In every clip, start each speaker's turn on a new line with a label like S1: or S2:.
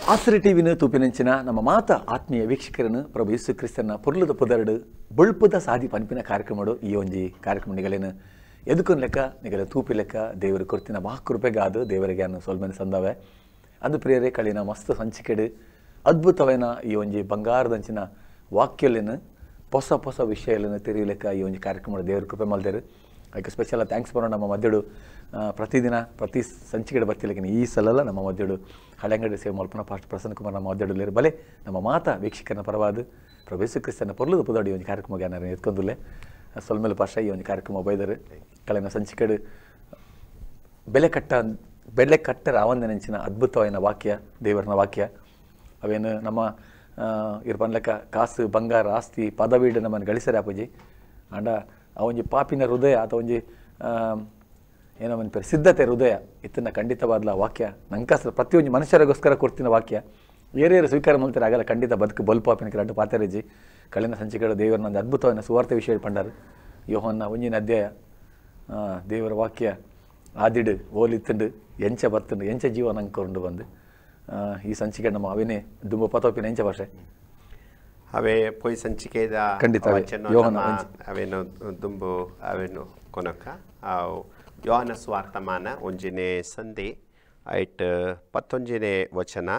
S1: ಆಸರೆ ಟಿವಿನ ತೂಪಿನಂಚಿನ ನಮ್ಮ ಮಾತ ಆತ್ಮೀಯ ವೀಕ್ಷಕರನ್ನು ಪ್ರಭು ಯೇಸು ಕ್ರಿಸ್ತನ ಪುರ್ಲದ ಪುದರ್ಡು ಬೊಳ್ಪದ ಸಾದಿ ಪನ್ಪಿನ ಕಾರ್ಯಕ್ರಮಡು ಈ ಒಂಜಿ ಕಾರ್ಯಕ್ರಮ ನಿಗಲೇನು ಎದುಕೊಂದು ಲೆಕ್ಕ ನಿಗಲ ತೂಪಿ ಲೆಕ್ಕ ದೇವರು ಕೊರ್ತಿನ ಮಹಾಕೃಪೆಗಾದು ದೇವರಿಗೆ ಅನ್ನು ಸೊಲ್ಮೆನ ಸಂದವೆ ಅಂದು ಪ್ರಿಯರೇ ಕಳಿನ ಮಸ್ತ್ ಸಂಚಿಕೆಡು ಅದ್ಭುತವೈನ ಈ ಒಂಜಿ ಬಂಗಾರದಂಚಿನ ವಾಕ್ಯಲೇನು ಹೊಸ ಹೊಸ ವಿಷಯಗಳನ್ನು ತೆರೆಯಲೆಕ್ಕ ಈ ಒಂಜಿ ಕಾರ್ಯಕ್ರಮ ದೇವ್ರ ಕೃಪೆ ಮಲ್ದೇರು ಅದಕ್ಕೆ ಸ್ಪೆಷಲ್ ಥ್ಯಾಂಕ್ಸ್ ಬರೋಣ ನಮ್ಮ ಮಧ್ಯಡು ಪ್ರತಿದಿನ ಪ್ರತಿ ಸಂಚಿಕೆ ಬರ್ತಿಲ್ಲಕಿನ ಈ ಸಲಲ್ಲ ನಮ್ಮ ಮಧ್ಯಡು ಹಳೆಂಗಡಿ ಸೇವೆ ಮಲ್ಪನ ಪಾಸ್ಟರ್ ಪ್ರಸನ್ನ ಕುಮಾರ್ ನಮ್ಮ ಮಧ್ಯಡು ಬಲೆ ನಮ್ಮ ಮಾತಾ ವೀಕ್ಷಕನ ಪರವಾದ ಪ್ರಭು ಯೇಸು ಕ್ರಿಸ್ತನ ಪೊರ್ಲದ ಪುದಡಿ ಒಂದು ಕಾರ್ಯಕ್ರಮ ನಾನು ಎತ್ಕೊಂಡುಲ್ಲೆ ಸೊಲ್ಮೇಲೆ ಪಾಶ ಈ ಒಂದು ಕಾರ್ಯಕ್ರಮ ಬೈದರು ಕಳೆನ ಸಂಚಿಕೆಡು ಬೆಲೆ ಕಟ್ಟರ ಆವಂದ ನೆಂಚಿನ ಅದ್ಭುತವಾದ ವಾಕ್ಯ ದೇವರನ ವಾಕ್ಯ ಅವೇನು ನಮ್ಮ ಇರ್ಬನ್ಲೆಕ್ಕ ಕಾಸು ಬಂಗಾರ ಆಸ್ತಿ ಪದವೀಡು ನಮ್ಮನ್ನು ಗಳಿಸರೆ ಅಪ್ಪಾಜಿ ಅಂಡ ಆ ಒಂಜಿ ಪಾಪಿನ ಹೃದಯ ಅಥವಾ ಒಂಜಿ ಏನೋ ಒಂದು ಪೇರು ಸಿದ್ಧತೆ ಹೃದಯ ಇತ್ತನ್ನ ಖಂಡಿತವಾದ ವಾಕ್ಯ ನಂಕಸ್ರ ಪ್ರತಿಯೊಂದು ಮನುಷ್ಯರಿಗೋಸ್ಕರ ಕೊಡ್ತಿನ ವಾಕ್ಯ ಏರೇರು ಸ್ವೀಕಾರ ಮಾಡ್ತಾರೆ ಆಗಲ್ಲ ಖಂಡಿತ ಬದುಕು ಬಲ್ಪಾಪಿನ ಕರೆಂಟು ಪಾತೆರೆಜಿ ಕಳೆನ ಸಂಚಿಕೆಗಳು ದೇವರನ್ನ ಒಂದು ಅದ್ಭುತವಾದ ಸುವಾರ್ತೆ ವಿಷಯ ಪಂಡಾರು ಯೋಹನ್ನ ಒಂಜಿನ ಅಧ್ಯಾಯ ದೇವರ ವಾಕ್ಯ ಆದಿಡು ಓಲಿತ್ತುಂಡು ಎಂಚ ಬರ್ತುಂಡು ಎಂಚ ಜೀವ ನಂಗೆ ಕೊಂಡು ಬಂದು ಈ ಸಂಚಿಕೆ ನಮ್ಮ ಅವೇನೇ ದುಂಬ ಪತೋಪಿನ ಎಂಚ ಭಾಷೆ
S2: ಅವೇ ಪೊಯ್ ಸಂಚಿಕೆದ
S1: ಖಂಡಿತ
S2: ಅವೇನು ದುಂಬು ಅವೇನು ಕೊನಕ ಯೋಹನ ಸ್ವಾರ್ಥಮಾನ ಒಂಜಿನೇ ಸಂಧಿ ಐಟ್ 11ನೇ ವಚನ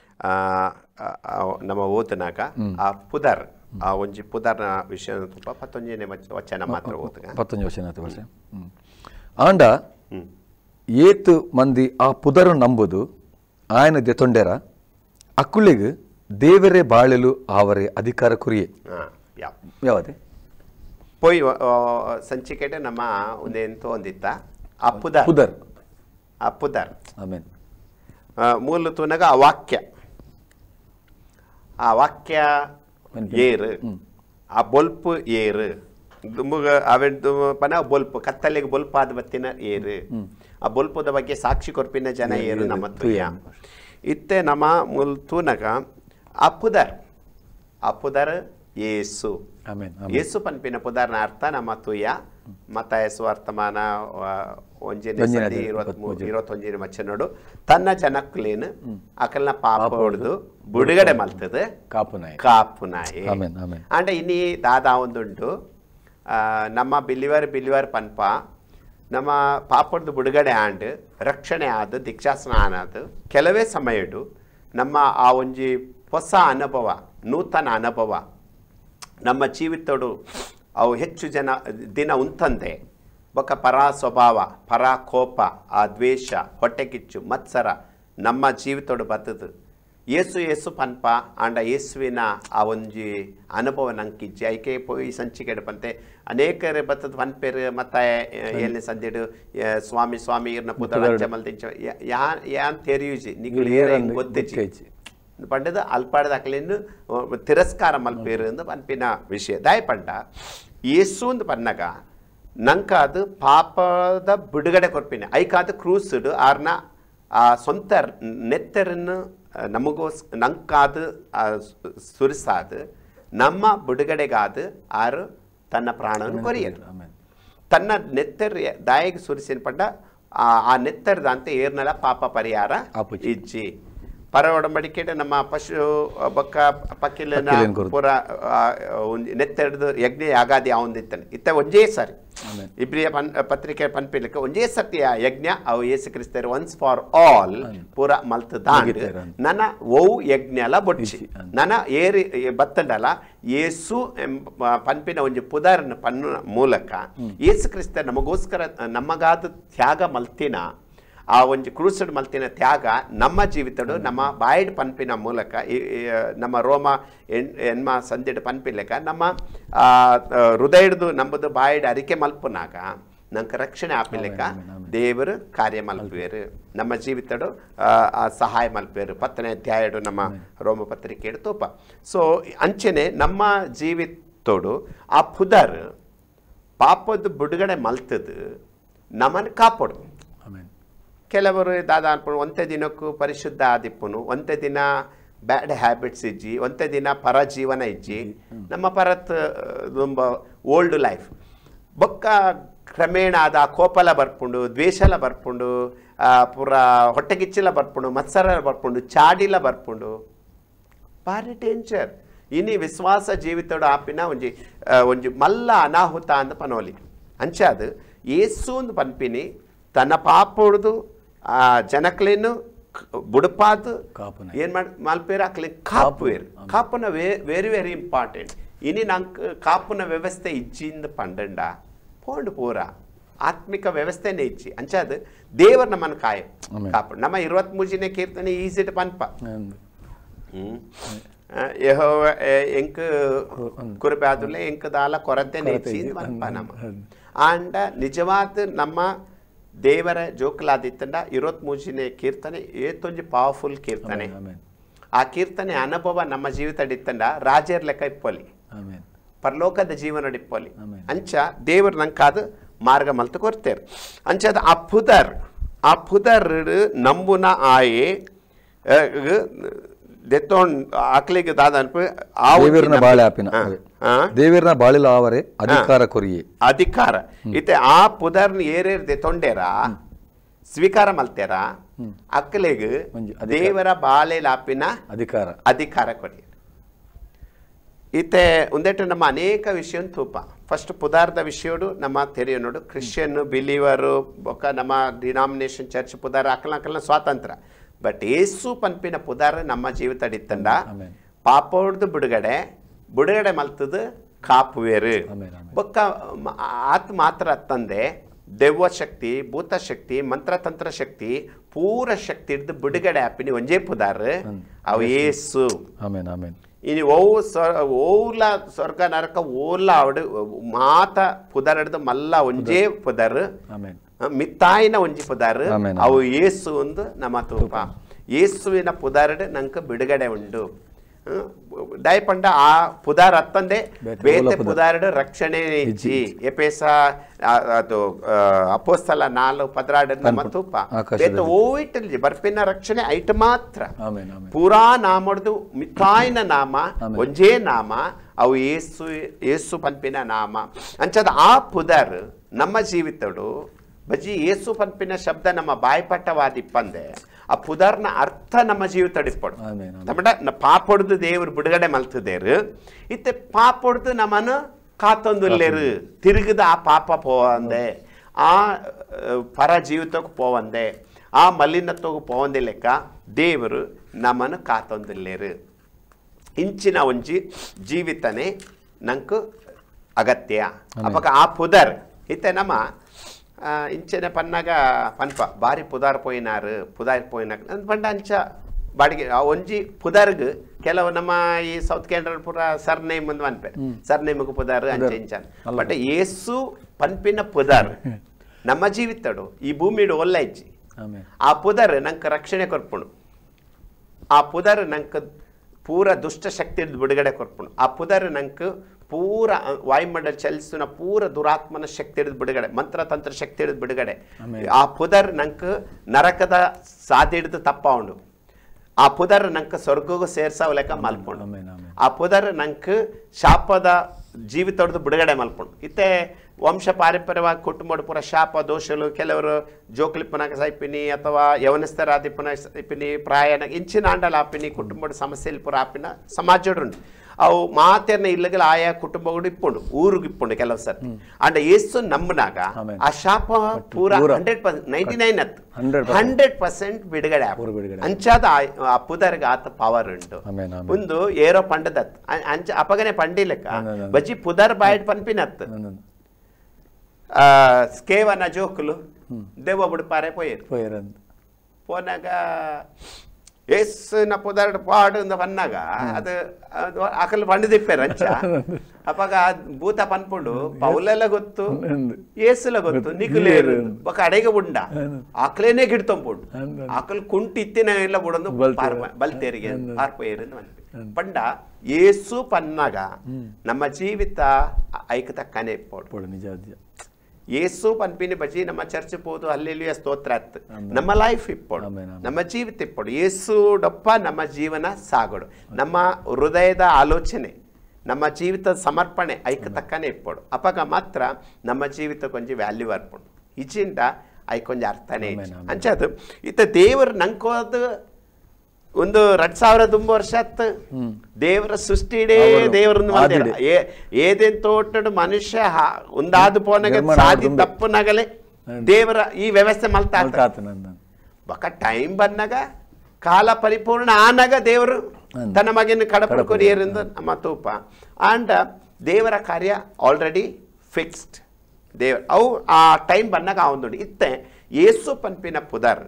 S2: ನಮ್ಮ ಓದನಾಗ ಆ ಪುದರ್ ಆ ಒಂಜಿ ಪುದರ್ನ ವಿಷಯ ತುಂಬ 11ನೇ ವಚನ ಮಾತ್ರ ಓದಗ
S1: 11 ವಚನ ಭಾಷೆ ಆಂಡ ಏತು ಮಂದಿ ಆ ಪುದರು ನಂಬುದು ఆయన ದೆತೊಂಡೆರ ಅಕ್ಕುಳಿಗೆ ದೇವರೇ ಬಾಳಲು ಅವರೇ ಅಧಿಕಾರ ಕುರಿಯೇ ಯಾವದೇ
S2: ಪೊಯ್ ಸಂಚಿಕೆಟ ನಮ್ಮ ಒಂದೇಂತೋ ಒಂದಿತ್ತ ಅಪ್ಪುದರ್
S1: ಆಮೇನ್
S2: ಮೂಲ ತೂನಗ ಆ ವಾಕ್ಯ ಏರು ಆ ಬೊಲ್ಪು ಏರು ದುಂಬುಗ ಅವೆಂದು ಪನ ಬೊಲ್ಪು ಕತ್ತಲಿಗೆ ಬೊಲ್ಪ ಆದ ಬತ್ತಿನ ಏರು ಆ ಬೊಲ್ಪದ ಬಗ್ಗೆ ಸಾಕ್ಷಿ ಕೊರ್ಪಿನ ಜನ ಏರು ನಮ್ಮ ತುಯ್ಯ ಇತ್ತೆ ನಮ್ಮ ಮೂಲ ತೂನಗ ಅಪ್ಪುದರ್ ಯೇಸು ಯೇಸು ಪನ್ಪಿನ ಪುದರ್ನ ಅರ್ಥ ನಮ್ಮ ತುಯ್ಯ ಮತ್ತಾಯ ಸ್ವಾರ್ಥಮಾನ 21 ವಚನೋಡು ತನ್ನ ಜನಕ್ಕಲೇನು ಅಕಲ್ನ ಪಾಪ ಹೊಡೆದು ಬುಡುಗಡೆ ಮಲ್ತದೆ ಕಾಪುನಾಯಿ ಅಂಡ ಇನ್ನಿ ದಾದಾ ಒಂದುಂಟು ನಮ್ಮ ಬಿಲಿವರ್ ಪನ್ಪ ನಮ್ಮ ಪಾಪಡ್ದು ಬುಡುಗಡೆ ಆಂಡ್ ರಕ್ಷಣೆ ಆದ ದೀಕ್ಷಾಸ್ನ ಆನದು ಕೆಲವೇ ಸಮಯಡು ನಮ್ಮ ಆ ಒಂಜಿ ಹೊಸ ಅನುಭವ ನೂತನ ಅನುಭವ ನಮ್ಮ ಜೀವಿತಡು ಅವು ಹೆಚ್ಚು ದಿನ ಉಂತಂದೆ ಬೊಕ್ಕ ಪರಾ ಸ್ವಭಾವ ಪರಾ ಕೋಪ ಆ ದ್ವೇಷ ಹೊಟ್ಟೆಕಿಚ್ಚು ಮತ್ಸರ ನಮ್ಮ ಜೀವಿತಡು ಬತ್ತದು ಏಸು ಪನ್ಪ ಆಂಡ ಯೇಸುವಿನ ಆ ಒಂಜಿ ಅನುಭವ ನಂಕಿಜ್ಜಿ ಐಕೆ ಪೋಯಿ ಸಂಚಿಕೆಡು ಪಂತೆ ಅನೇಕರು ಬತ್ತದ ಪನ್ಪೇರು ಮತ್ತೆ ಎಲ್ಲಿ ಸಂದಿಡು ಸ್ವಾಮಿ ಇರ್ನ ಪುದಳ ಮಲ್ತಿಂಚ ಯಾನ್ ತೆರಿಯುಜಿ ನಿಗಳು ಗೊತ್ತಿಜ್ಜಿ ಪಂಡದ ಅಲ್ಪಾಡದ ಅಕಲಿನ್ನು ತಿರಸ್ಕಾರ ಮಲ್ಪೇರು ಎಂದು ಪನ್ಪಿನ ವಿಷಯ ದಾಯ ಪಂಡ ಯೇಸು ಅಂದು ಪನ್ನಗ ನಂಕ ಅದು ಪಾಪದ ಬಿಡುಗಡೆ ಕೊರ್ಪಿನ ಐಕಾದ ಕ್ರೂಸುಡು ಆರ್ನ ಆ ಸ್ವಂತ ನೆತ್ತರನ್ನು ನಂಕಾದು ಸುರಿಸಾದು ನಮ್ಮ ಬಿಡುಗಡೆಗಾದು ಆರು ತನ್ನ ಪ್ರಾಣವನ್ನು ಕೊರಿಯರು ತನ್ನ ನೆತ್ತರ್ ದಾಯಿಗೆ ಸುರಿಸಿನ ಪಂಡ ಆ ನೆತ್ತರದಂತೆ ಏರ್ನಲ ಪಾಪ ಪರಿಹಾರ ಇಜ್ಜಿ ಪರ ಒಡಂಬಡಿಕೆ ನಮ್ಮ ಪಶು ಬೊಕ್ಕ ಪಕ್ಕಿಲಿನ ಪೂರ ನೆತ್ತೆಡ್ದು ಯಜ್ಞ ಯಾಗಾದಿ ಅವಂದಿತ್ತಾನೆ ಇತ್ತ ಒಂಜೇ ಸಾರಿ ಇಬ್ರಿಯ ಪತ್ರಿಕೆ ಪನ್ಪಿಲಿಕ್ಕೆ ಒಂಜೇ ಸರ್ತಿ ಆ ಯಜ್ಞ ಅವು ಯೇಸು ಕ್ರಿಸ್ತರು ಒನ್ಸ್ ಫಾರ್ ಆಲ್ ಪೂರ ಮಲ್ತದಾಂಡ್ ನನ್ನ ಓವು ಯಜ್ಞಲ ಬೊಡ್ಚಿ ನನ್ನ ಏರಿ ಬತ್ತಂಡಲ ಯೇಸು ಪನ್ಪಿನ ಒಂಜಿ ಪುದರ್ನ ಪನ್ನ ಮೂಲಕ ಯೇಸು ಕ್ರಿಸ್ತ ನಮಗೋಸ್ಕರ ನಮಗಾದ ತ್ಯಾಗ ಮಲ್ತಿನ ಆ ಒಂಜಿ ಕ್ರೂಸಡ್ ಮಲ್ತಿನ ತ್ಯಾಗ ನಮ್ಮ ಜೀವಿತಡು ನಮ್ಮ ಬಾಯಿಡ್ ಪನ್ಪಿನ ಮೂಲಕ ನಮ್ಮ ರೋಮ ಎನ್ಮ ಸಂದಿಡು ಪನ್ಪಿಲೆಕ ನಮ್ಮ ಹೃದಯಡ್ದು ನಂಬುದು ಬಾಯಿಡ್ ಅರಿಕೆ ಮಲ್ಪುನಾಗ ನಂಗೆ ರಕ್ಷಣೆ ಆಪಿಲೆಕ ದೇವರು ಕಾರ್ಯ ಮಲ್ಪುವೇರು ನಮ್ಮ ಜೀವಿತಡು ಸಹಾಯ ಮಲ್ಪೇರು 10ನೇ ಅಧ್ಯಾಯಡು ನಮ್ಮ ರೋಮ ಪತ್ರಿಕೆಡು ತೋಪ ಸೊ ಅಂಚೆನೆ ನಮ್ಮ ಜೀವಿತೋಡು ಆ ಪುದರ್ ಪಾಪದ ಬಿಡುಗಡೆ ಮಲ್ತದು ನಮ್ಮನ್ನು ಕಾಪಾಡು ಕೆಲವರು ದಾದಾ ಅನ್ಪು ಒಂದೇ ದಿನಕ್ಕೂ ಪರಿಶುದ್ಧ ಆದಿಪ್ಪುನು ಒಂದೇ ದಿನ ಬ್ಯಾಡ್ ಹ್ಯಾಬಿಟ್ಸ್ ಇಜ್ಜಿ ಒಂದೇ ದಿನ ಪರ ಜೀವನ ಇಜ್ಜಿ ನಮ್ಮ ಪರತ್ ತುಂಬ ಓಲ್ಡ್ ಲೈಫ್ ಬೊಕ್ಕ ಕ್ರಮೇಣ ಅದ ಕೋಪಲ ಬರ್ಪುಂಡು ದ್ವೇಷಲ ಬರ್ಪುಂಡು ಪೂರ ಹೊಟ್ಟೆಗಿಚ್ಚಿಲ ಬರ್ಪುಂಡು ಮತ್ಸರ ಬರ್ಪುಂಡು ಚಾಡಿಲ ಬರ್ಪುಂಡು ಭಾರಿ ಡೇಂಜರ್ ಇನಿ ವಿಶ್ವಾಸ ಜೀವಿತೋಡು ಆಪಿನ ಒಂಜಿ ಮಲ್ಲ ಅನಾಹುತ ಅಂದ ಪನೋಲಿ ಅಂಚಾದ ಏಸುಂದು ಪನ್ಪಿನಿ ತನ್ನ ಪಾಪೊಡ್ದು ಜನಕ್ಲೇನು ಬುಡಪಾದು ಏನ್ ಮಲ್ಪೇರ ಅಕ್ಲಿ ಕಾಪುವೇರು ಕಾಪುನ ವೆರಿ ವೆರಿ ಇಂಪಾರ್ಟೆಂಟ್ ಇನಿ ನಂಗೆ ಕಾಪುನ ವ್ಯವಸ್ಥೆ ಇಚ್ಚಿಂದ ಪಂಡಂಡ ಪೋಂಡು ಪೂರ ಆತ್ಮಿಕ ವ್ಯವಸ್ಥೆನೇ ಇಚ್ಚಿ ಅಂಚಾದ ದೇವರ ನಮ್ಮನ್ನು ಕಾಯ ಕಾಪು ನಮ್ಮ 23ನೇ ಕೀರ್ತನೆ ಈಸಿಟ್ ಪನ್ಪ ಯೆಹೋವ ಎಂಕ್ ಕುರುಬಾದುಲೆ ಎಂಕ್ ದಾಲ ಕೊರತೆ ನೆಚ್ಚಿ ಪನ್ಪ ನಮ್ಮ ಆಂಡ ನಿಜವಾದ ನಮ್ಮ ದೇವರ ಜೋಕಲಾದಿತ್ತಂಡ 23ನೇ ಕೀರ್ತನೆ ಏತೊಂಜಿ ಪವರ್ಫುಲ್ ಕೀರ್ತನೆ ಆ ಕೀರ್ತನೆ ಅನುಭವ ನಮ್ಮ ಜೀವಿತ ಇತ್ತಂಡ ರಾಜರ ಲೆಕ್ಕ ಇಪ್ಪಲಿ ಪರಲೋಕದ ಜೀವನ ಇಪ್ಪಲಿ ಅಂಚ ದೇವರು ನಂಕಾದ ಮಾರ್ಗ ಮಲ್ತು ಕೊರ್ತೇರು ಅಂಚದ ಆ ಪುದರ್ ನಂಬುನ ಆಯೆ ಆಕಲಿಗೆ ದಾದನ್ಪು
S1: ದೇವರನ ಬಾಳಿಲ ಆವರೆ ಅಧಿಕಾರ ಕೊರಿಯೆ
S2: ಅಧಿಕಾರ ಇತ್ತೆ ಆ ಪುದರ್ನ ಏರೇರ್ ದೆತೊಂಡೇರ ಸ್ವೀಕಾರ ಮಲ್ತೇರ ಅಕ್ಕಲಿಗೆ ದೇವರ ಬಾಳೆಲಾಪಿನ ಅಧಿಕಾರ ಕೊರಿಯೆ ಇತ್ತೆ ಒಂದೇಟು ನಮ್ಮ ಅನೇಕ ವಿಷಯ ತೂಪ ಫಸ್ಟ್ ಪುದಾರ್ದ ವಿಷಯಡು ನಮ್ಮ ತೆರೆಯೋ ನೋಡು ಕ್ರಿಶ್ಚಿಯನ್ ಬಿಲೀವರು ಬೊಕ್ಕ ನಮ್ಮ ಡಿನಾಮಿನೇಷನ್ ಚರ್ಚ್ ಪುದಾರ ಅಕ್ಕಲ ಸ್ವಾತಂತ್ರ್ಯ ಬಟ್ ಏಸು ಪನ್ಪಿನ ಪುದಾರ ನಮ್ಮ ಜೀವಿತ ಇತ್ತಂಡ ಪಾಪೋಡ್ದು ಬುಡುಗಡೆ ಮಲ್ತದು ಕಾಪುವೇರು ಬೊಕ್ಕ ಆತ್ ಮಾತ್ರ ಅತ್ತಂದೆ ದೆವ್ವ ಶಕ್ತಿ ಭೂತ ಶಕ್ತಿ ಮಂತ್ರತಂತ್ರ ಶಕ್ತಿ ಪೂರ ಶಕ್ತಿ ಹಿಡಿದು ಬಿಡುಗಡೆ ಆಪಿನಿ ಒಂಜೇ ಪುದಾರ ಅವು ಏಸು ಇನಿ ಓಲ ಸ್ವರ್ಗ ನರಕ ಓಲ ಅವಡು ಮಾತ ಪುದರ್ ಹಿಡಿದು ಮಲ್ಲ ಒಂಜೇ ಪುದರ್ ಮಿತ್ತಾಯಿನ ಒಂಜಿ ಪುದಾರ್ ಅವು ಏಸು ಒಂದು ನಮ್ಮ ತೂಪ ಏಸುವಿನ ಪುದಾರಡ್ ನಂಗೆ ಬಿಡುಗಡೆ ಉಂಡು ದಯಪಂಡ ಆ ಪುದಾರ್ ಅತ್ತಂದೆ ಬೇತೆ ಪುದಾರಡ್ ರಕ್ಷಣೆ ಇಜ್ಜಿ ಎಪೇಸ ಅದು ಅಪೋಸ್ತಲ 4:16 ನಮ್ಮ ತೂಪ ಬೇತೆ ಓಯಿಟಲ್ಲಿ ಬರ್ಪಿನ ರಕ್ಷಣೆ ಐಟ್ ಮಾತ್ರ ಪೂರಾ ನಾಮಡ್ದು ಮಿತ್ತಾಯಿನ ನಾಮ ಒಂಜೇ ನಾಮ ಅವು ಏಸು ಪನ್ಪಿನ ನಾಮ ಅಂಚದ ಆ ಪುದಾರ್ ನಮ್ಮ ಜೀವಿತಡು ಬಜಿ ಏಸು ಪನ್ಪಿನ ಶಬ್ದ ನಮ್ಮ ಬಾಯ್ಪಟ್ಟವಾದಿಪ್ಪಂದೆ ಆ ಪುದರ್ನ ಅರ್ಥ ನಮ್ಮ ಜೀವಿತ ಇಪ್ಪಡು ತಮ್ಮ ಪಾಪೊಡ್ದು ದೇವ್ರು ಬಿಡುಗಡೆ ಮಲ್ತದೇರು ಇತ್ತೆ ಪಾಪೊಡ್ದು ನಮ್ಮನ್ನು ಕಾತೊಂದುಲ್ಲೇರು ತಿರುಗದ ಆ ಪಾಪ ಪೋವಂದೆ ಆ ಪರ ಜೀವಿತಕ್ಕೂ ಪೋವಂದೆ ಆ ಮಲಿನತ್ವಗೂ ಪೋವಂದೆ ಲೆಕ್ಕ ದೇವರು ನಮ್ಮನ್ನು ಕಾತೊಂದುಲ್ಲೇರು ಇಂಚಿನ ಒಂಜಿ ಜೀವಿತನೇ ನಂಕು ಅಗತ್ಯ ಅಪಕ ಆ ಪುದರ್ ಇತ್ತೆ ನಮ್ಮ ಇಂಚೆನ ಪನ್ನಾಗ ಪನ್ಪ ಬಾರಿ ಪುದಾರ್ ಪೋಯಿನಾಗ ಪಂಡ ಅಂಚ ಬಾಡಿಗೆ ಒಂಜಿ ಪುದಾರ್ಗ್ ಕೆಲವು ನಮ್ಮ ಈ ಸೌತ್ ಕೇಂದ್ರ ಪೂರ ಸರ್ನೇಮ್ ಒಂದು ಅನ್ಪೆ ಸರ್ನೇಮ್ಗೂ ಪುದಾರ್ ಅಂಚೆ ಇಂಚಾನ್ ಬಟ್ ಏಸು ಪನ್ಪಿನ ಪುದಾರ್ ನಮ್ಮ ಜೀವಿತಡು ಈ ಭೂಮಿಡು ಒಲ್ಲ ಇಜ್ಜಿ ಆ ಪುದರ್ ನಂಗೆ ರಕ್ಷಣೆ ಕೊರ್ಪುಣು ಆ ಪುದರ್ ನಂಗೆ ಪೂರ ದುಷ್ಟ ಶಕ್ತಿ ಬಿಡುಗಡೆ ಕೊರ್ಪುಣು ಆ ಪುದರ್ ನಂಗೆ ಪೂರ ವಾಯುಮಂಡಲ ಚಲಿಸುವ ಪೂರ ದುರಾತ್ಮನ ಶಕ್ತಿ ಹಿಡಿದು ಬಿಡುಗಡೆ ಮಂತ್ರತಂತ್ರ ಶಕ್ತಿ ಹಿಡಿದು ಬಿಡುಗಡೆ ಆ ಪುದರ್ ನಂಗೆ ನರಕದ ಸಾಧಿ ಹಿಡಿದು ತಪ್ಪ ಉಂಡು ಆ ಪುದರ್ ನಂಗೆ ಸ್ವರ್ಗಗೂ ಸೇರ್ಸಾವ ಲೆಕ್ಕ ಮಲ್ಪುಂಡು ಆ ಪುದರ್ ನಂಗೆ ಶಾಪದ ಜೀವಿತ ಹೊಡೆದು ಬಿಡುಗಡೆ ಮಲ್ಪುಂಡು ಇತ್ತೆ ವಂಶ ಪಾರಂಪರ್ಯವಾಗಿ ಕುಟುಂಬದ ಪೂರ ಶಾಪ ದೋಷಲು ಕೆಲವರು ಜೋಕ್ಲಿಪ್ಪನಾಗ ಸಾಯ್ಪಿನಿ ಅಥವಾ ಯವನಸ್ಥರ ಆದಿಪ್ಪನ ಸಾಯ್ಪಿನಿ ಪ್ರಾಯನ ಇಂಚಿನ ಆಂಡಲ ಆಪಿನಿ ಕುಟುಂಬದ ಸಮಸ್ಯೆಲಿ ಪೂರ ಆಪಿನ ಸಮಾಜೋಡುಂಡು ಅವು ಮಾತೇನ ಇಲ್ಲಗಲ ಆಯಾ ಕುಟುಂಬಗಳು ಇಪ್ಪುಂಡು ಊರಿಗೆ ಇಪ್ಪುಂಡು ಕೆಲವು ಸರ್ ಅಂಡ್ ಏಸು ನಂಬನಾಗ ಆ ಶಾಪ ಪೂರ 100% ಬಿಡುಗಡೆ ಅಂಚಾದ ಆ ಪುದರ್ಗ ಆತ ಪವರ್ ಉಂಟು ಒಂದು ಏರೋ ಪಂಡದತ್ ಅಂಚ ಅಪಗನೆ ಪಂಡಿಲೆಕ್ಕ ಬಜ್ಜಿ ಪುದರ್ ಬಾಯ್ಡ್ ಪನ್ಪಿನತ್ ಸ್ಕೇವನ ಜೋಕುಲು ದೆವ್ವ ಬುಡ್ಪಾರೆ ಪೋಯರು ಪೋನಾಗ ಏಸ್ನ ಪುದರ್ ಪಾಡು ಪನ್ನಾಗ ಅದು ಅಕಲ್ ಪಂಡಿದಿಪ್ಪೇರು ಅಂಚ ಅಪ್ಪಾಗ ಭೂತ ಪನ್ಪುಂಡು ಪೌಲೆಲ್ಲ ಗೊತ್ತು ಏಸುಲ ಗೊತ್ತು ನಿಕುಲೇರು ಬೊಕ ಅಡೆಗೆ ಉಂಡ ಆಕಲೇನೆ ಗಿಡ್ತಂಪುಂಡು ಆಕಲ್ ಕುಂಟಿ ಇತ್ತಿನ ಎಲ್ಲ ಬುಡೊಂದು ಬಲ್ತೇರಿಗೆ ಪಾರ್ಪೋಯರು ಪಂಡ ಏಸು ಪನ್ನಾಗ ನಮ್ಮ ಜೀವಿತ ಐಕ ತಕ್ಕನೆ ಇಪ್ಪೋಡು ನಿಜ ಏಸು ಪನ್ಪಿನಿ ಬಜಿ ನಮ್ಮ ಚರ್ಚ್ ಪೋದು ಅಲ್ಲೆಲ್ಲಿಯ ಸ್ತೋತ್ರ ಅತ್ತು ನಮ್ಮ ಲೈಫ್ ಇಪ್ಪೋಡು ನಮ್ಮ ಜೀವಿತ ಇಪ್ಪೋಡು ಏಸು ಡಪ್ಪ ನಮ್ಮ ಜೀವನ ಸಾಗೋಡು ನಮ್ಮ ಹೃದಯದ ಆಲೋಚನೆ ನಮ್ಮ ಜೀವಿತದ ಸಮರ್ಪಣೆ ಐಕ ತಕ್ಕನೆ ಇಪ್ಪೋಡು ಅಪಗ ಮಾತ್ರ ನಮ್ಮ ಜೀವಿತ ಕೊಂಚ ವ್ಯಾಲ್ಯೂ ಅರ್ಪಣೆ ಇಚಿಂದ ಐಕೊಂಜ ಅರ್ಥನೇ ಅಂಚದು ಇತ್ತ ದೇವರು ನಂಕೋದು ಒಂದು 2000 ವರ್ಷ ದೇವರ ಸೃಷ್ಟಿಡೇ ದೇವರನ್ನು ಏದೇನ್ ತೋಟಡು ಮನುಷ್ಯ ಒಂದಾದು ಪೋನಗ ಸಾದಿ ತಪ್ಪು ನಗಲೆ ದೇವರ ಈ ವ್ಯವಸ್ಥೆ ಮಲ್ತಾ ಬೊಕ್ಕ ಟೈಮ್ ಬಂದಾಗ ಕಾಲ ಪರಿಪೂರ್ಣ ಆನಾಗ ದೇವರು ತನ್ನ ಮಗನ ಕಡಪಡು ಕೊರಿಯರಿಂದ ನಮ್ಮ ತೂಪ ಅಂಡ್ ದೇವರ ಕಾರ್ಯ ಆಲ್ರೆಡಿ ಫಿಕ್ಸ್ಡ್ ದೇವರ ಅವು ಆ ಟೈಮ್ ಬಂದಾಗ ಅವನು ಇತ್ತೆ ಏಸು ಪನ್ಪಿನ ಪುದರ್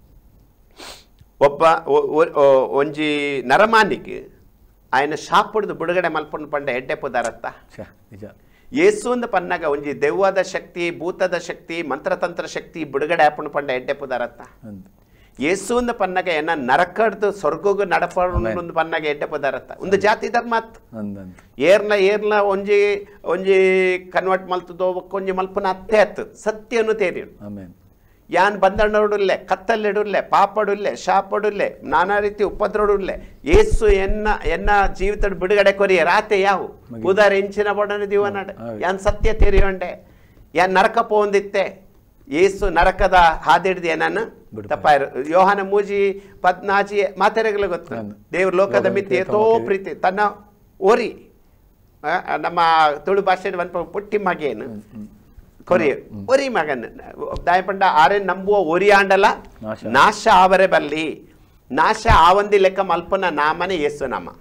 S2: ಒಬ್ಬ ಒಂಜಿ ನರಮಾನಿಗೆ ఆయన ಶಾಪುಡ್ದು ಬಿಡುಗಡೆ ಮಲ್ಪೊಂಡು ಪಂಡ ಎಡ್ಡೆ ಪುದಾರತ್ತ ಏಸು ಅಂದ ಪನ್ನಾಗ ಒಂಜಿ ದೆವ್ವದ ಶಕ್ತಿ ಭೂತದ ಶಕ್ತಿ ಮಂತ್ರತಂತ್ರ ಶಕ್ತಿ ಬಿಡುಗಡೆ ಆಪುಂಡು ಪಂಡ ಎಡ್ಡೆ ಪುದಾರತ್ತ ಏಸು ಅಂದ ಪನ್ನಾಗ ಏನ ನರಕಡ್ದು ಸ್ವರ್ಗಗ ನಡಪೊಂದು ಪನ್ನಾಗ ಎಡ್ಡೆ ಪುದಾರತ್ತ ಒಂದು ಜಾತಿ ಧರ್ಮ ಏರ್ಲ ಒಂಜಿ ಕನ್ವರ್ಟ್ ಮಲ್ತದೋ ಒಂಜಿ ಮಲ್ಪನ ಅತ್ತೆ ಅತ್ತು ಸತ್ಯನು ತೇರಿ ಯಾನ್ ಬಂದಣ್ಣೋಡುಲ್ಲೆ ಕತ್ತಲ್ಲಿಡುಲ್ಲೆ ಪಾಪಡುಲ್ಲೆ ಶಾಪಡುಲ್ಲೆ ನಾನಾ ರೀತಿ ಉಪದ್ರಡುಲ್ಲೆ ಏಸು ಎನ್ನ ಜೀವಿತ ಬಿಡುಗಡೆ ಕೊರಿಯ ರಾತೆ ಯಾವು ಉದಾರ ಇಂಚಿನ ಬಡನ ದಿವನಾಡ ಯಾನ್ ಸತ್ಯ ತೆರಿಯೊಂಡೆ ಯಾನ್ ನರಕ ಪೋಂದಿತ್ತೆ ಏಸು ನರಕದ ಹಾದಿಡ್ದೆ ನಾನು ತಪ್ಪಾಯಿರು ಯೋಹಾನ ಮೂಜಿ 14 ಮಾತೆರೆಗಳು ಗೊತ್ತು ದೇವ್ರ ಲೋಕದ ಮಿತಿ ಎಷ್ಟೋ ಪ್ರೀತಿ ತನ್ನ ಓರಿ ನಮ್ಮ ತುಳು ಭಾಷೆ ಪುಟ್ಟಿ ಮಗೇನು ಕೊರಿಯ ಒರಿ ಮಗನ್ ದಾಯಪಂಡ ಆರೆ ನಂಬುವ ಒರಿ ಆಂಡಲ ನಾಶ ಆವರೆ ಬಲ್ಲಿ ನಾಶ ಆವಂದಿ ಲೆಕ್ಕ ಮಲ್ಪನ ನಾಮನೆ ಯೇಸು ನಾಮ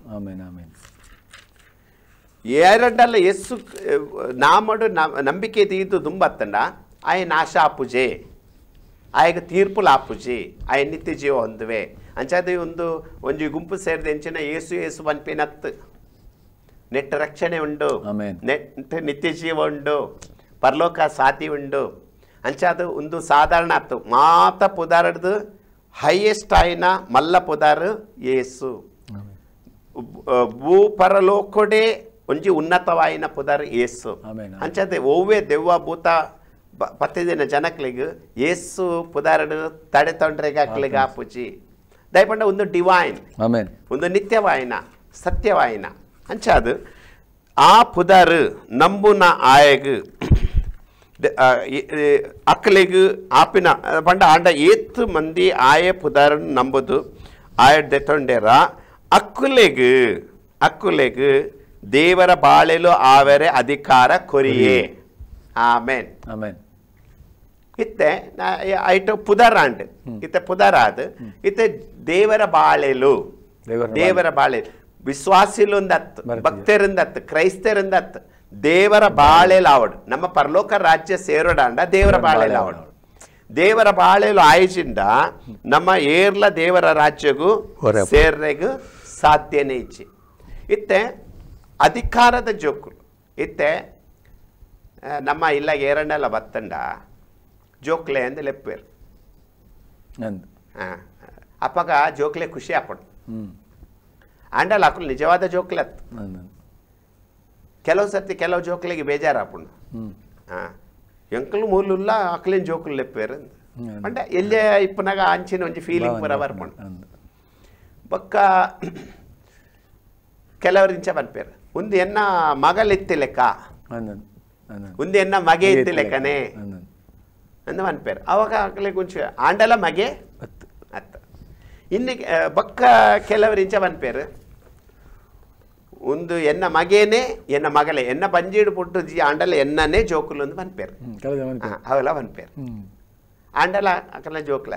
S2: ಎರಡಲ್ಲ ಯೇಸು ನಾಮಡು ನಂಬಿಕೆ ತೀರ್ದು ದುಂಬತ್ತಂಡ ಆಯ ನಾಶ ಆಪುಜೆ ಆಯ್ಗ ತೀರ್ಪುಲ ಆಪುಜಿ ಆಯ ನಿತ್ಯ ಜೀವ ಹೊಂದುವೆ ಅಂಚಾದ ಒಂಜಿ ಗುಂಪು ಸೇರಿದ ಎಂಚಿನ ಏಸು ಪನ್ಪಿನತ್ತು ನೆಟ್ಟ ರಕ್ಷಣೆ ಉಂಡು ನೆಟ್ಟ ನಿತ್ಯ ಜೀವ ಉಂಡು ಪರಲೋಕ ಸಾತಿ ಉಂಡು ಅಂಚಾದು ಒಂದು ಸಾಧಾರಣ ಆತು ಮಾತ ಪುದಾರಡ್ದು ಹೈಯೆಸ್ಟ್ ಆಯ್ನ ಮಲ್ಲ ಪುದಾರು ಏಸು ಭೂ ಪರಲೋಕಡೆ ಒಂಜಿ ಉನ್ನತವಾಯಿನ ಪುದಾರು ಏಸು ಅಂಚಾದೆ ಓವೇ ದೆವ್ವ ಭೂತ 10 ದಿನ ಜನಕ್ಲಿಗೆ ಏಸು ಪುದಾರಡು ತಡೆ ತೊಂಡ್ರೆಗೆ ಹಾಕ್ಲಿಗೆ ಆಪುಜಿ ದಯಪಂಡ ಒಂದು ಡಿವೈನ್ ಒಂದು ನಿತ್ಯವಾಯಿನ ಸತ್ಯವಾಯಿನ ಅಂಚಾದು ಆ ಪುದಾರು ನಂಬುನ ಆಯಗು ಅಕ್ಕಲಿಗೆ ಆಪಿನ ಪಂಡ ಆಂಡ ಏತ್ತು ಮಂದಿ ಆಯ ಪುದಾರ ನಂಬುದು ಆಯಡ್ದೆ ತೊಂಡೆರ ಅಕ್ಕುಲೆಗು ದೇವರ ಬಾಳೆಲು ಆವರೆ ಅಧಿಕಾರ ಕೊರಿಯೇ ಆಮೇನ್ ಇತ್ತೆ ಐಟು ಪುದಾರ ಅಂಡ್ ಇತ್ತೆ ಪುದಾರ ಅದು ಇತ್ತೆ ದೇವರ ಬಾಳೆಲು ವಿಶ್ವಾಸಿಲೊಂದತ್ತು ಭಕ್ತರಿಂದತ್ತು ಕ್ರೈಸ್ತರಿಂದತ್ತು ದೇವರ ಬಾಳೆಲಾವಡು ನಮ್ಮ ಪರಲೋಕ ರಾಜ್ಯ ಸೇರೋಡಾಂಡ ದೇವರ ಬಾಳೆಲಾವಡು ದೇವರ ಬಾಳೆಲು ಆಯ್ಜಿಂದ ನಮ್ಮ ಏರ್ಲ ದೇವರ ರಾಜ್ಯಗೂ ಸೇರ್ರೆಗೂ ಸಾಧ್ಯನೇ ಇಚ್ಚಿ ಇತ್ತೆ ಅಧಿಕಾರದ ಜೋಕುಲು ಇತ್ತೆ ನಮ್ಮ ಇಲ್ಲ ಏರಣ್ಣೆಲ್ಲ ಬತ್ತಂಡ ಜೋಕ್ಲೆ ಅಂದ ಲೆಪ್ಪೇರು ಅಪ್ಪಗ ಜೋಕ್ಲೆ ಖುಷಿ ಆಪಡು ಆಂಡಲ್ ಹಾಕಲು ನಿಜವಾದ ಜೋಕ್ಲೆ ಅತ್ತು ಕೆಲವು ಸರ್ತಿ ಕೆಲವು ಜೋಕ್ಲಿಗೆ ಬೇಜಾರು ಹಾಪುಂಡು ಎಂಕಲು ಮೂಲುಲ್ಲ ಅಕ್ಲಿನ ಜೋಕುಲು ಲೆಪ್ಪೇರು ಅಂಡ ಎಲ್ಲೇ ಇಪ್ಪನಾಗ ಅಂಚಿನ ಒಂಜಿ ಫೀಲಿಂಗ್ ಪೂರ ಬರ್ಪುಂಡು ಬೊಕ್ಕ ಕೆಲವರು ಇಂಚ ಬನ್ಪೇರು ಒಂದು ಎನ್ನ ಮಗಲೆತ್ತಿ ಲೆಕ್ಕ ಒಂದು ಎನ್ನ ಮಗೆ ಎತ್ತಿ ಲೆಕ್ಕನೆ ಅಂದ ಬನ್ಪೇರು ಅವಾಗ ಅಕ್ಲೆ ಗುಂಚು ಆಂಡಲ ಮಗೆ ಅತ್ತ ಇನ್ನು ಬೊಕ್ಕ ಕೆಲವರು ಇಂಚ ಬನ್ಪೇರು ಒಂದು ಎನ್ನ ಮಗೇನೆ ಎನ್ನ ಮಗಳೇ ಎನ್ನ ಬಂಜೀಡು ಪುಟ್ಟು ಜಿ ಆಂಡಲ ಎನ್ನನೇ ಜೋಕುಲು ಒಂದು ಬನ್ಪೇರು ಅವೆಲ್ಲ ಬನ್ಪೇರು ಆಂಡಲ ಅಕಲ ಜೋಕ್ಲ